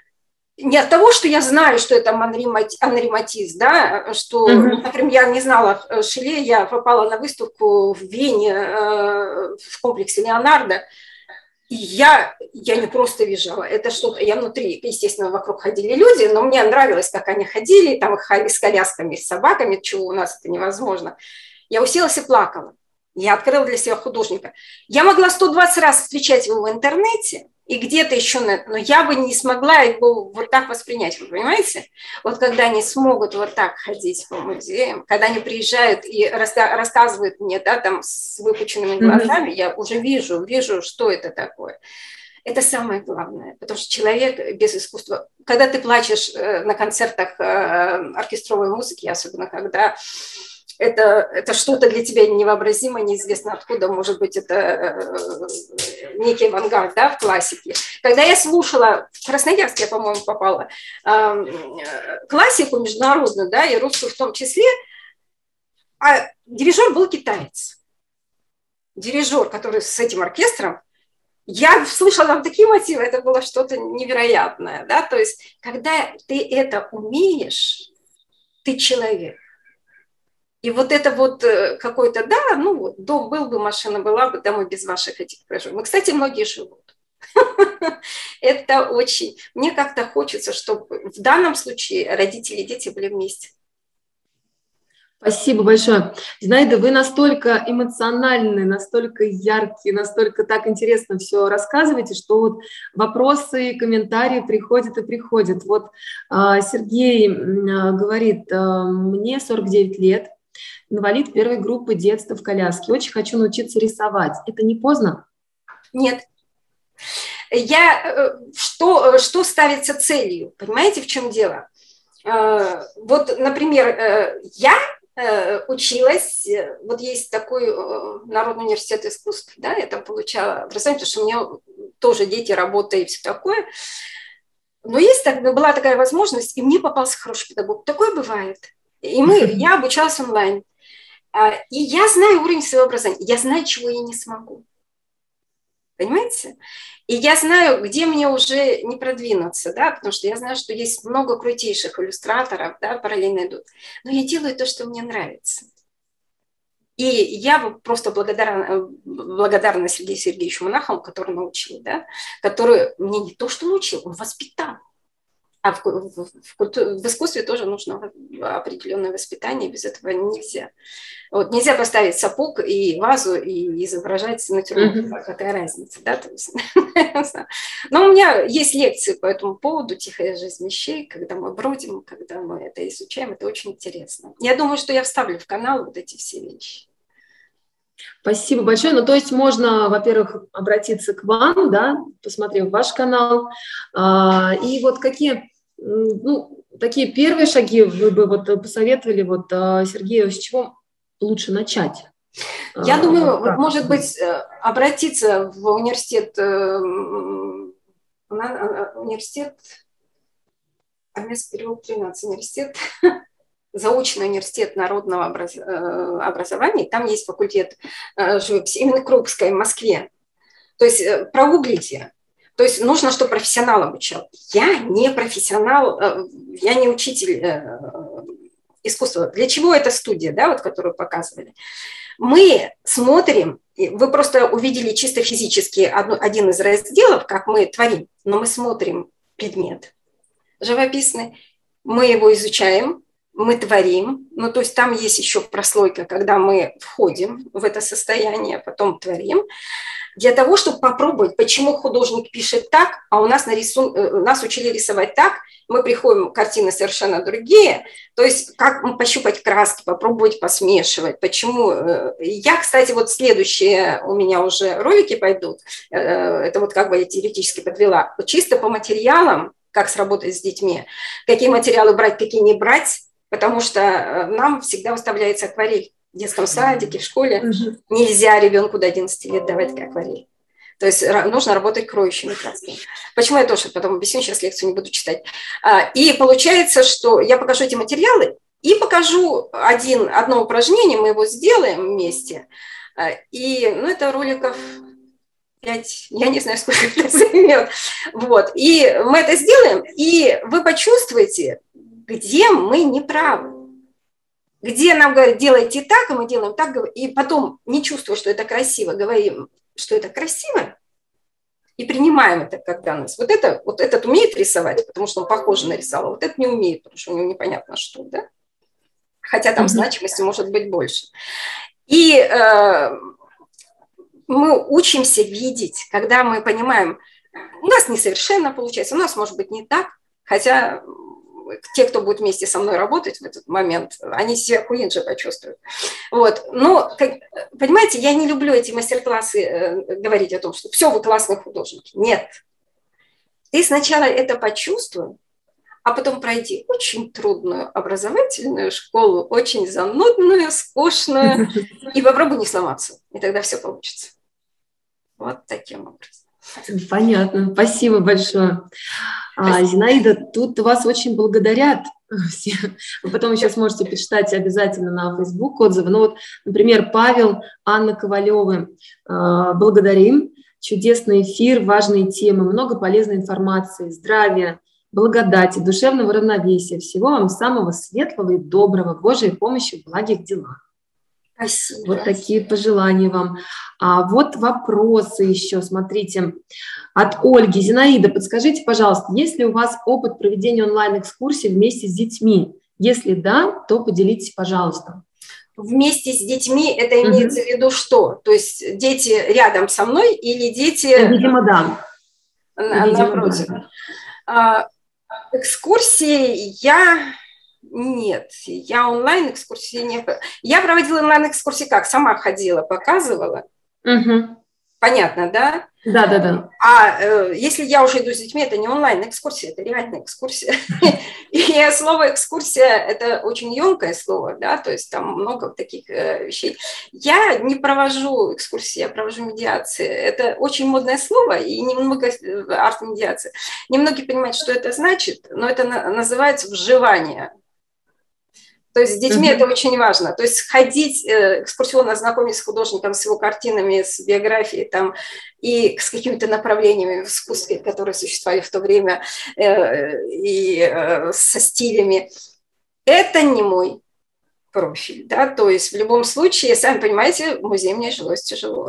не от того, что я знаю, что это анрематизм, да, что, mm-hmm. например, я не знала Шиле, я попала на выставку в Вене в комплексе Леонардо, и я, я не просто визжала, это что-то, я внутри, естественно, вокруг ходили люди, но мне нравилось, как они ходили, там с колясками, с собаками, чего у нас это невозможно. Я уселась и плакала. Я открыла для себя художника. Я могла сто двадцать раз встречать его в интернете, и где-то еще, но я бы не смогла его вот так воспринять, вы понимаете? Вот когда они смогут вот так ходить по музеям, когда они приезжают и раска- рассказывают мне, да, там с выпученными глазами, mm-hmm. я уже вижу, вижу, что это такое. Это самое главное, потому что человек без искусства... Когда ты плачешь на концертах оркестровой музыки, особенно когда... Это, это что-то для тебя невообразимо, неизвестно откуда, может быть, это э, некий авангард, да, в классике. Когда я слушала, в Красноярск я, по-моему, попала, э, классику международную, да, и русскую в том числе, а дирижер был китаец. Дирижер, который с этим оркестром, я слышала там такие мотивы, это было что-то невероятное, да, то есть, когда ты это умеешь, ты человек. И вот это вот какой-то, да, ну вот, дом был бы, машина была бы, домой без ваших этих прыжок. Ну, кстати, многие живут. Это очень... Мне как-то хочется, чтобы в данном случае родители и дети были вместе. Спасибо большое. Зинаида, вы настолько эмоциональны, настолько яркие, настолько так интересно все рассказываете, что вот вопросы, комментарии приходят и приходят. Вот Сергей говорит, мне сорок девять лет, инвалид первой группы детства в коляске. Очень хочу научиться рисовать. Это не поздно? Нет. Я, что, что ставится целью? Понимаете, в чем дело? Вот, например, я училась, вот есть такой Народный университет искусств, да, я там получала образование, потому что у меня тоже дети, работа и все такое. Но есть, была такая возможность, и мне попался хороший педагог. Такое бывает. И мы, я обучалась онлайн. И я знаю уровень своего образования, я знаю, чего я не смогу. Понимаете? И я знаю, где мне уже не продвинуться, да, потому что я знаю, что есть много крутейших иллюстраторов, да, параллельно идут. Но я делаю то, что мне нравится. И я просто благодарна, благодарна Сергею Сергеевичу Монахову, который научил, да, который мне не то, что научил, он воспитал. А в, в, в, в искусстве тоже нужно определенное воспитание, без этого нельзя. Вот, нельзя поставить сапог и вазу и изображать натюрморт. Mm-hmm. Какая разница, да? Но у меня есть лекции по этому поводу, «Тихая жизнь вещей», когда мы бродим, когда мы это изучаем, это очень интересно. Я думаю, что я вставлю в канал вот эти все вещи. Спасибо большое. Ну, то есть можно, во-первых, обратиться к вам, да, посмотрев ваш канал. А, и вот какие, ну, такие первые шаги вы бы вот посоветовали вот Сергею, с чего лучше начать? Я а, думаю, вот, может быть, обратиться в университет, университет, Армянский переулок тринадцать, университет, заочный университет народного образ... образования, там есть факультет живописи, именно Крупская в Москве. То есть прогуглите. То есть нужно, чтобы профессионал обучал. Я не профессионал, я не учитель искусства. Для чего эта студия, да, вот, которую показывали? Мы смотрим, вы просто увидели чисто физически один из разделов, как мы творим, но мы смотрим предмет живописный, мы его изучаем, мы творим, ну, то есть там есть еще прослойка, когда мы входим в это состояние, потом творим, для того, чтобы попробовать, почему художник пишет так, а у нас нарисун... нас учили рисовать так, мы приходим, картины совершенно другие, то есть как пощупать краски, попробовать посмешивать, почему. Я, кстати, вот следующие у меня уже ролики пойдут, это вот как бы я теоретически подвела, чисто по материалам, как сработать с детьми, какие материалы брать, какие не брать, потому что нам всегда выставляется акварель. В детском садике, в школе угу. Нельзя ребенку до одиннадцати лет давать акварель. То есть нужно работать кроющими красками. Почему я тоже потом объясню, сейчас лекцию не буду читать. И получается, что я покажу эти материалы и покажу один, одно упражнение, мы его сделаем вместе. И, ну, это роликов пять, я не знаю, сколько это займет. Вот. И мы это сделаем, и вы почувствуете, где мы не правы. Где нам говорят, делайте так, и мы делаем так, и потом, не чувствуя, что это красиво, говорим, что это красиво, и принимаем это как данность. Вот, это, вот этот умеет рисовать, потому что он похоже нарисовал, а вот это не умеет, потому что у него непонятно что, да? Хотя там значимости может быть больше. И э, мы учимся видеть, когда мы понимаем, у нас несовершенно получается, у нас может быть не так, хотя... Те, кто будет вместе со мной работать в этот момент, они себя куинджи почувствуют. Вот. Но, как, понимаете, я не люблю эти мастер-классы э, говорить о том, что все, вы классные художники. Нет. Ты сначала это почувствуй, а потом пройди очень трудную образовательную школу, очень занудную, скучную, и попробуй не сломаться. И тогда все получится. Вот таким образом. Понятно. Спасибо большое. А, Зинаида, тут вас очень благодарят все. Вы потом еще сможете почитать обязательно на Facebook отзывы. Ну вот, например, Павел, Анна Ковалевы. Благодарим. Чудесный эфир, важные темы, много полезной информации, здравия, благодати, душевного равновесия. Всего вам самого светлого и доброго, Божьей помощи в благих делах. Спасибо. Вот такие пожелания вам. А вот вопросы еще, смотрите, от Ольги. Зинаида, подскажите, пожалуйста, есть ли у вас опыт проведения онлайн-экскурсий вместе с детьми? Если да, то поделитесь, пожалуйста. Вместе с детьми это имеется угу. в виду что? То есть дети рядом со мной или дети... Видимо, да. Напротив. Да. Экскурсии я... Нет, я онлайн-экскурсии не... Я проводила онлайн-экскурсии как? Сама ходила, показывала. Угу. Понятно, да? Да, да, да. А э, если я уже иду с детьми, это не онлайн-экскурсия, это реальная экскурсия. И слово «экскурсия» – это очень емкое слово, да, то есть там много таких вещей. Я не провожу экскурсии, я провожу медиации. Это очень модное слово, и немного То есть с детьми Мгм. это очень важно. То есть ходить э, экскурсионно, знакомиться с художником, с его картинами, с биографией там, и с какими-то направлениями в искусстве, которые существовали в то время, э, и э, со стилями. Это не мой профиль, да, то есть в любом случае, сами понимаете, в музее мне жилось тяжело.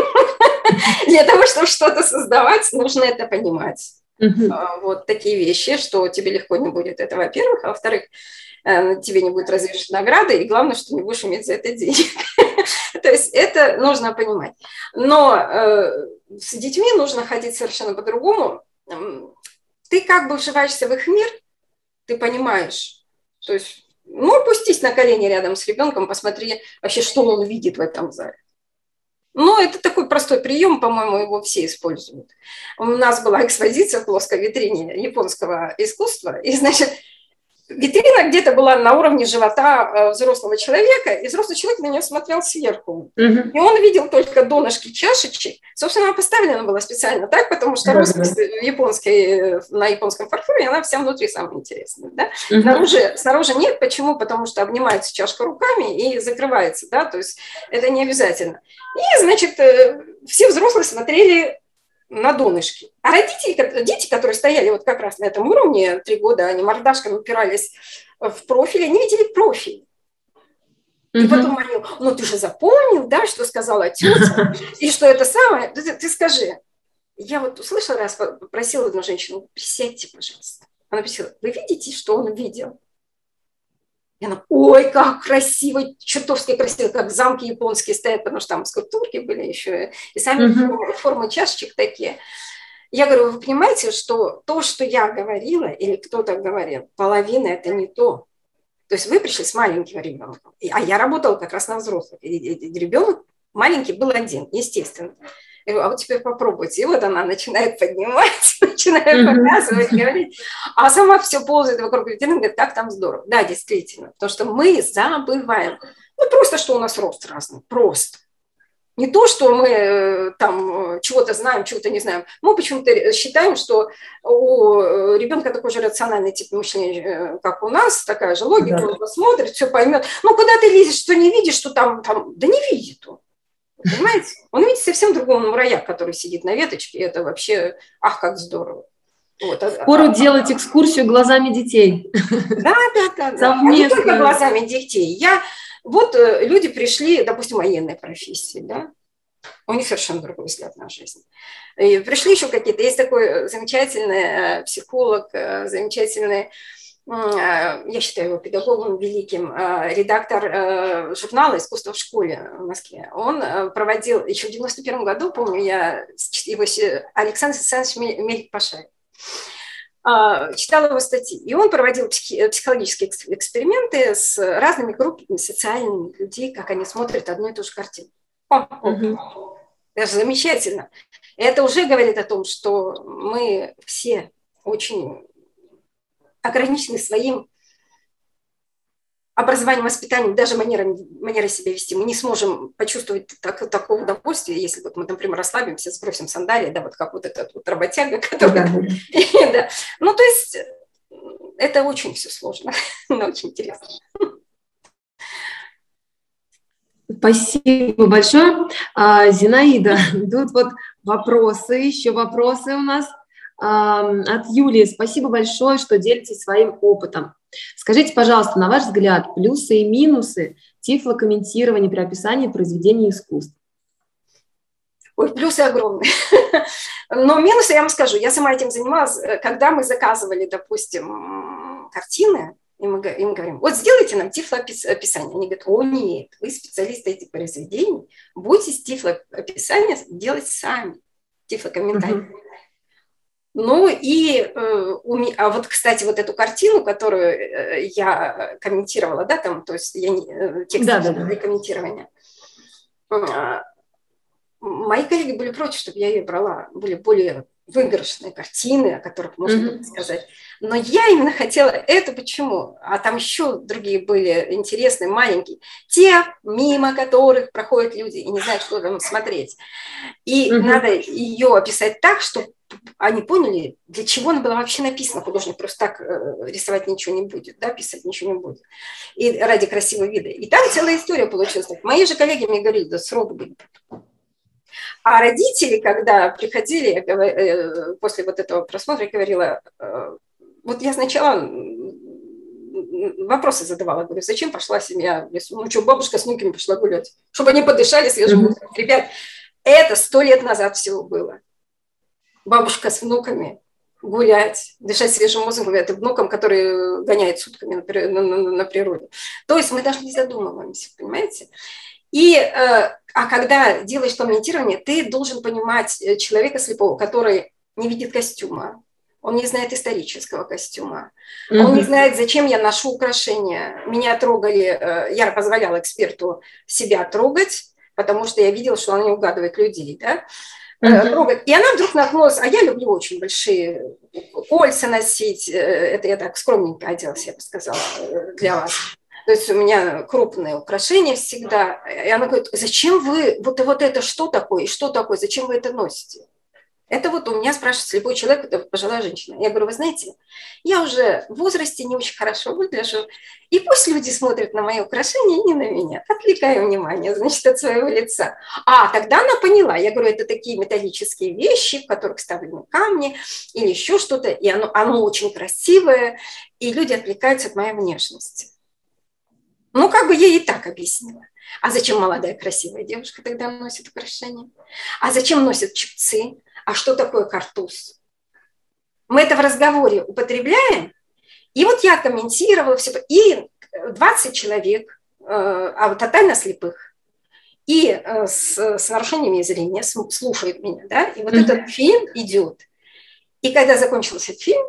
Для того, чтобы что-то создавать, нужно это понимать. Мгм. А, Вот такие вещи, что тебе легко не будет, это во-первых, а во-вторых, э, тебе не будет развешена награда, и главное, что не будешь иметь за это денег. То есть это нужно понимать. Но э, с детьми нужно ходить совершенно по-другому. М, Ты как бы вживаешься в их мир, ты понимаешь, то есть, ну, опустись на колени рядом с ребенком, посмотри вообще, что он видит в этом зале. Ну, это такой простой прием, по-моему, его все используют. У нас была экспозиция в плоской витрине японского искусства, и, значит, витрина где-то была на уровне живота э, взрослого человека, и взрослый человек на нее смотрел сверху. Мгм. И он видел только донышки чашечек. Собственно, она поставлена была специально так, потому что Да, да, роспись в японской, на японском фарфоре, она вся внутри самая интересная. Да? Мгм. Снаружи, снаружи нет. Почему? Потому что обнимается чашка руками и закрывается. Да? То есть это не обязательно. И, значит, э, все взрослые смотрели на донышки. А родители, дети, которые стояли вот как раз на этом уровне, три года, они мордашками упирались в профиль, они видели профиль. И Мгм. потом они, ну ты же запомнил, да, что сказала тетя, и что это самое, ты, ты скажи. Я вот услышала раз, попросила одну женщину, присядьте, пожалуйста. Она присела, вы видите, что он видел? И она, ой, как красиво, чертовски красиво, как замки японские стоят, потому что там скульптурки были еще, и сами Мгм. формы, формы чашечек такие. Я говорю, вы понимаете, что то, что я говорила, или кто-то говорил, половина это не то. То есть вы пришли с маленьким ребенком, а я работала как раз на взрослых, и ребенок маленький был один, естественно. Я говорю, а вот теперь попробуйте. И вот она начинает поднимать, начинает Мгм. показывать, говорить, а сама все ползает вокруг витрины, говорит, как там здорово. Да, действительно, потому что мы забываем. Ну, просто, что у нас рост разный, просто. Не то, что мы э, там чего-то знаем, чего-то не знаем. Мы почему-то считаем, что у ребенка такой же рациональный тип мышления, как у нас, такая же логика, Да. он посмотрит, все поймет. Ну, куда ты лезешь, что не видишь, что там, там... Да не видит он. Понимаете? Он видит совсем другого муравья, который сидит на веточке, и это вообще, ах, как здорово. Вот. Впору делать экскурсию глазами детей. Да, да, да, да. А не Совместно. только глазами детей. Я, вот э, люди пришли, допустим, военной профессии, да, у них совершенно другой взгляд на жизнь. И пришли еще какие-то, есть такой замечательный э, психолог, э, замечательный, я считаю его педагогом великим, редактор журнала «Искусство в школе» в Москве. Он проводил, еще в девяносто первом году, помню, я его, Александр Александрович Мелик-Пашаев, читала его статьи. И он проводил психологические эксперименты с разными группами социальными людей, как они смотрят одну и ту же картину. О, угу. Это же замечательно. Это уже говорит о том, что мы все очень ограничены своим образованием, воспитанием, даже манерой, манерой себя вести. Мы не сможем почувствовать так, такого удовольствия, если вот мы, например, расслабимся, сбросим сандалии, да, вот как вот этот вот работяга, который... Да, да. Да. Ну, то есть это очень все сложно, но очень интересно. Спасибо большое. Зинаида, идут вот вопросы, еще вопросы у нас. От Юлии. Спасибо большое, что делитесь своим опытом. Скажите, пожалуйста, на ваш взгляд, плюсы и минусы тифлокомментирования при описании произведений искусств? Ой, плюсы огромные. Но минусы я вам скажу. Я сама этим занималась. Когда мы заказывали, допустим, картины, и мы им говорим, вот сделайте нам тифлоописание. Они говорят, о нет, вы специалисты этих произведений, будете тифлоописание делать сами, тифлокомментарий. Uh-huh. Ну и, а вот, кстати, вот эту картину, которую я комментировала, да, там, то есть я текст да, да, для комментирования, мои коллеги были против, чтобы я ее брала, были более выигрышные картины, о которых можно mm-hmm. было сказать. Но я именно хотела это, почему? А там еще другие были интересные, маленькие. Те, мимо которых проходят люди и не знают, что там смотреть. И mm-hmm. надо ее описать так, чтобы они поняли, для чего она была вообще написана. Художник просто так рисовать ничего не будет, да, писать ничего не будет. И ради красивого вида. И там целая история получилась. Мои же коллеги мне говорили, да сроду были. А родители, когда приходили после вот этого просмотра, я говорила, вот я сначала вопросы задавала, говорю, зачем пошла семья в лесу? Ну что, бабушка с внуками пошла гулять, чтобы они подышали свежим воздухом. Mm-hmm. Ребят, это сто лет назад всего было. Бабушка с внуками гулять, дышать свежим воздухом, это внукам, которые гоняют сутками на, на, на, на природе. То есть мы даже не задумываемся, понимаете? И, а когда делаешь комментирование, ты должен понимать человека слепого, который не видит костюма, он не знает исторического костюма, mm-hmm. он не знает, зачем я ношу украшения. Меня трогали, я позволяла эксперту себя трогать, потому что я видела, что она не угадывает людей, да? Mm-hmm. И она вдруг наткнулась, а я люблю очень большие кольца носить, это я так скромненько оделась, я бы сказала, для вас. То есть у меня крупные украшения всегда. И она говорит, зачем вы, вот, вот это что такое, и что такое, зачем вы это носите? Это вот у меня спрашивает слепой человек, это пожилая женщина. Я говорю, вы знаете, я уже в возрасте не очень хорошо выгляжу, и пусть люди смотрят на мои украшения, не на меня. Отвлекаю внимание, значит, от своего лица. А, тогда она поняла. Я говорю, это такие металлические вещи, в которых вставлены камни или еще что-то, и оно, оно очень красивое, и люди отвлекаются от моей внешности. Ну, как бы я ей так объяснила. А зачем молодая красивая девушка тогда носит украшения? А зачем носят чепцы? А что такое картуз? Мы это в разговоре употребляем. И вот я комментировала все. И двадцать человек, а тотально слепых, и с, с нарушениями зрения слушают меня. Да? И вот mm-hmm. этот фильм идет. И когда закончился фильм,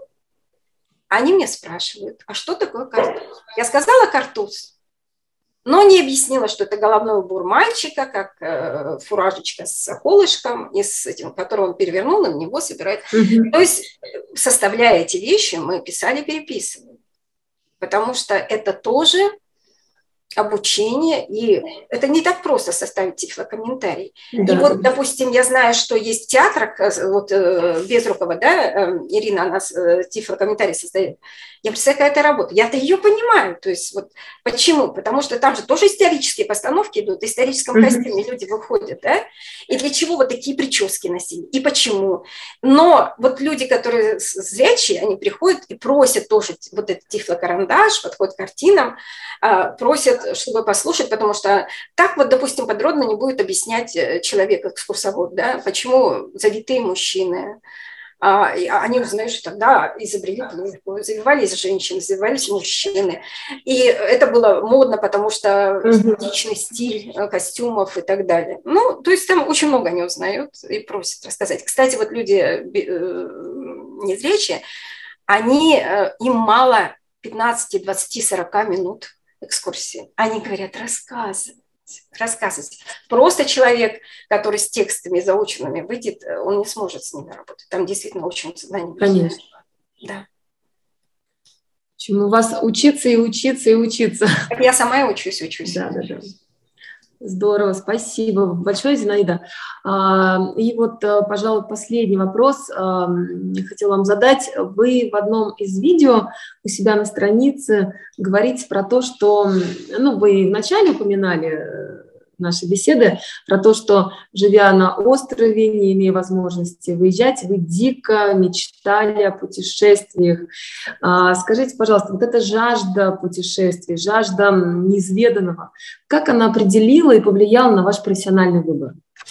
они меня спрашивают, а что такое картуз? Я сказала картуз. Но не объяснила, что это головной убор мальчика, как э, фуражечка с колышком, и с этим, который он перевернул, и на него собирает. Mm-hmm. То есть, составляя эти вещи, мы писали, переписывали. Потому что это тоже обучение, и это не так просто составить тифлокомментарий. Да. И вот, допустим, я знаю, что есть в театрах, вот Безрукова, да, Ирина, она тифлокомментарий создает. Я представляю, какая это работа. Я-то ее понимаю. То есть вот почему? Потому что там же тоже исторические постановки идут, в историческом костюме mm-hmm. люди выходят, да? И для чего вот такие прически носили? И почему? Но вот люди, которые зрячие, они приходят и просят тоже вот этот тифлокарандаш, подходят к картинам, просят, чтобы послушать, потому что так вот, допустим, подробно не будет объяснять человек, экскурсовод, да, почему завитые мужчины. А, они узнают, что тогда изобрели плюшку, завивались женщины, завивались мужчины. И это было модно, потому что эстетичный стиль костюмов и так далее. Ну, то есть там очень много они узнают и просят рассказать. Кстати, вот люди незрячие, они, им мало пятнадцать, двадцать, сорок минут экскурсии. Они говорят, рассказывать, рассказывать. Просто человек, который с текстами заученными выйдет, он не сможет с ними работать. Там действительно очень знаний. Конечно. Да. Чему у вас учиться и учиться и учиться. Я сама и учусь, учусь. Да, да, да. Здорово, спасибо большое, Зинаида. И вот, пожалуй, последний вопрос я хотела вам задать. Вы в одном из видео у себя на странице говорите про то, что, ну, вы вначале упоминали нашей беседы про то, что, живя на острове, не имея возможности выезжать, вы дико мечтали о путешествиях. Скажите, пожалуйста, вот эта жажда путешествий, жажда неизведанного, как она определила и повлияла на ваш профессиональный выбор?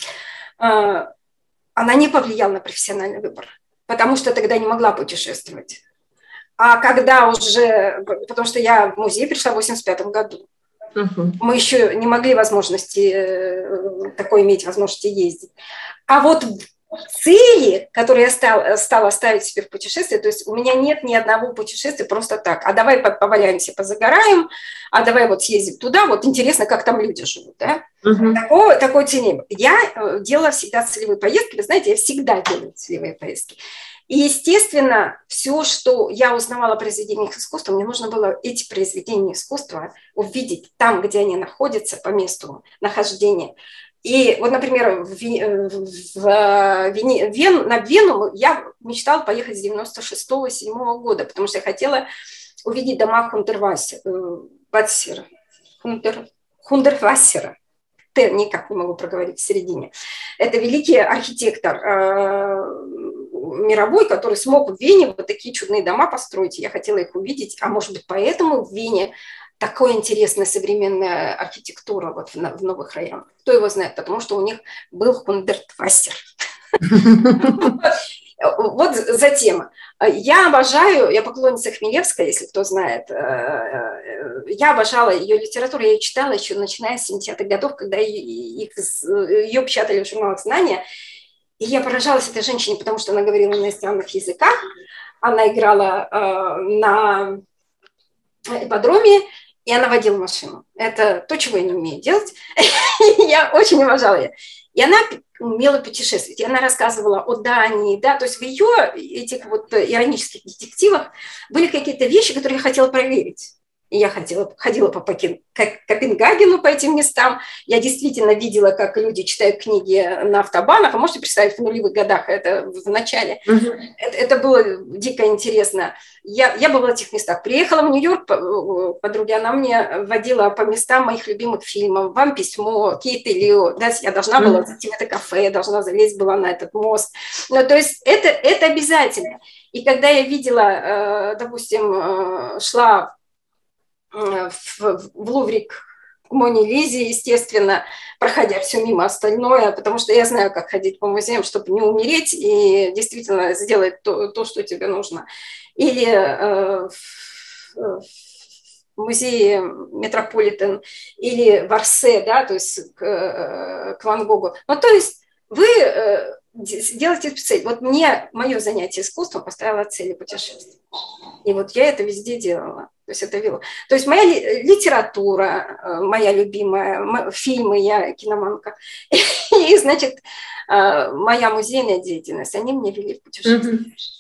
Она не повлияла на профессиональный выбор, потому что тогда не могла путешествовать. А когда уже, потому что я в музей пришла в восемьдесят пятом году, Uh-huh. мы еще не могли возможности, такой иметь возможности ездить. А вот цели, которые я стала, стала ставить себе в путешествие, то есть у меня нет ни одного путешествия просто так. А давай поваляемся, позагораем, а давай вот съездим туда, вот интересно, как там люди живут. Да? Uh-huh. Такой, такой цели. Я делала всегда целевые поездки, вы знаете, я всегда делаю целевые поездки. И, естественно, все, что я узнавала о произведениях искусства, мне нужно было эти произведения искусства увидеть там, где они находятся, по месту нахождения. И вот, например, в, в Вене, Вен, на Вену я мечтала поехать с девяносто шестого — седьмого года, потому что я хотела увидеть дома Хундервассера. Хундер, Хундервассера. Т никак не могу проговорить в середине. Это великий архитектор э, мировой, который смог в Вене вот такие чудные дома построить. Я хотела их увидеть, а может быть, поэтому в Вене такая интересная современная архитектура вот в, в новых районах. Кто его знает, потому что у них был Хундервассер. Вот затем. Я обожаю, я поклонница Хмелевской, если кто знает. Я обожала ее литературу, я ее читала еще начиная с семидесятых годов, когда ее, ее печатали в журналах «Знания». И я поражалась этой женщине, потому что она говорила на иностранных языках, она играла на ипподроме, и она водила машину. Это то, чего я не умею делать. Я очень уважала ее. И она умела путешествовать. И она рассказывала о Дании, да, то есть в ее этих вот иронических детективах были какие-то вещи, которые я хотела проверить. И я ходила, ходила по Копенгагену, по этим местам. Я действительно видела, как люди читают книги на автобанах. А можете представить, в нулевых годах, это в начале. Uh-huh. Это, это было дико интересно. Я, я была в этих местах. Приехала в Нью-Йорк, подруга, она мне водила по местам моих любимых фильмов. «Вам письмо», «Кейт и Лео». Да, я должна была uh-huh. зайти в это кафе, я должна залезть была на этот мост. Ну, то есть это, это обязательно. И когда я видела, допустим, шла в, в Лувре к Моне Лизе, естественно, проходя все мимо остальное, потому что я знаю, как ходить по музеям, чтобы не умереть и действительно сделать то, то что тебе нужно. Или э, в, в музее Метрополитен, или в Орсе, да, то есть к, к Ван Гогу. Ну, то есть вы э, делаете цель. Вот мне мое занятие искусством поставило цели путешествия. И вот я это везде делала. То есть это вело. То есть моя литература, моя любимая, фильмы, я киноманка, и, значит, моя музейная деятельность, они мне вели в путешествие.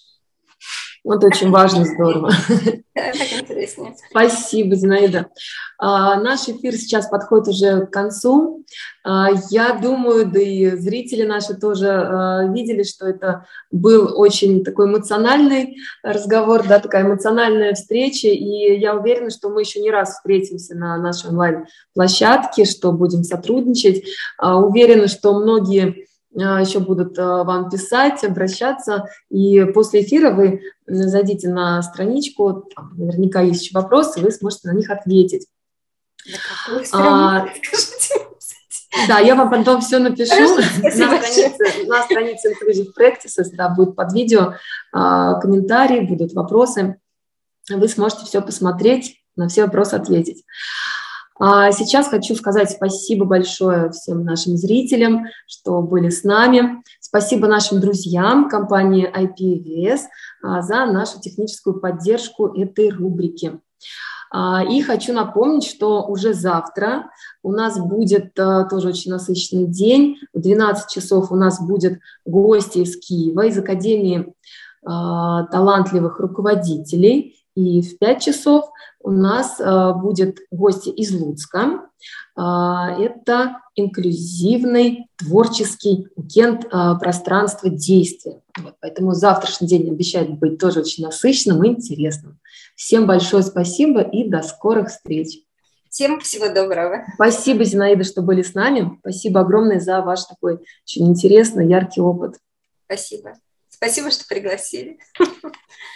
Вот очень важно, здорово. Так интереснее. Спасибо, Зинаида. А, наш эфир сейчас подходит уже к концу. А, я думаю, да и зрители наши тоже а, видели, что это был очень такой эмоциональный разговор, да, такая эмоциональная встреча, и я уверена, что мы еще не раз встретимся на нашей онлайн-площадке, что будем сотрудничать. А, уверена, что многие еще будут вам писать, обращаться, и после эфира вы зайдите на страничку, там наверняка есть еще вопросы, вы сможете на них ответить. На какую а, да, я вам потом все напишу. На странице, на странице Inclusive Practices, да, будет под видео а, комментарии, будут вопросы, вы сможете все посмотреть, на все вопросы ответить. А сейчас хочу сказать спасибо большое всем нашим зрителям, что были с нами. Спасибо нашим друзьям, компании ай пи ви эс, за нашу техническую поддержку этой рубрики. И хочу напомнить, что уже завтра у нас будет тоже очень насыщенный день. В двенадцать часов у нас будут гости из Киева, из Академии талантливых руководителей. И в пять часов у нас э, будет гости из Луцка. Э, это инклюзивный творческий уикенд э, пространства действия. Вот, поэтому завтрашний день обещает быть тоже очень насыщенным и интересным. Всем большое спасибо и до скорых встреч. Всем всего доброго. Спасибо, Зинаида, что были с нами. Спасибо огромное за ваш такой очень интересный, яркий опыт. Спасибо. Спасибо, что пригласили.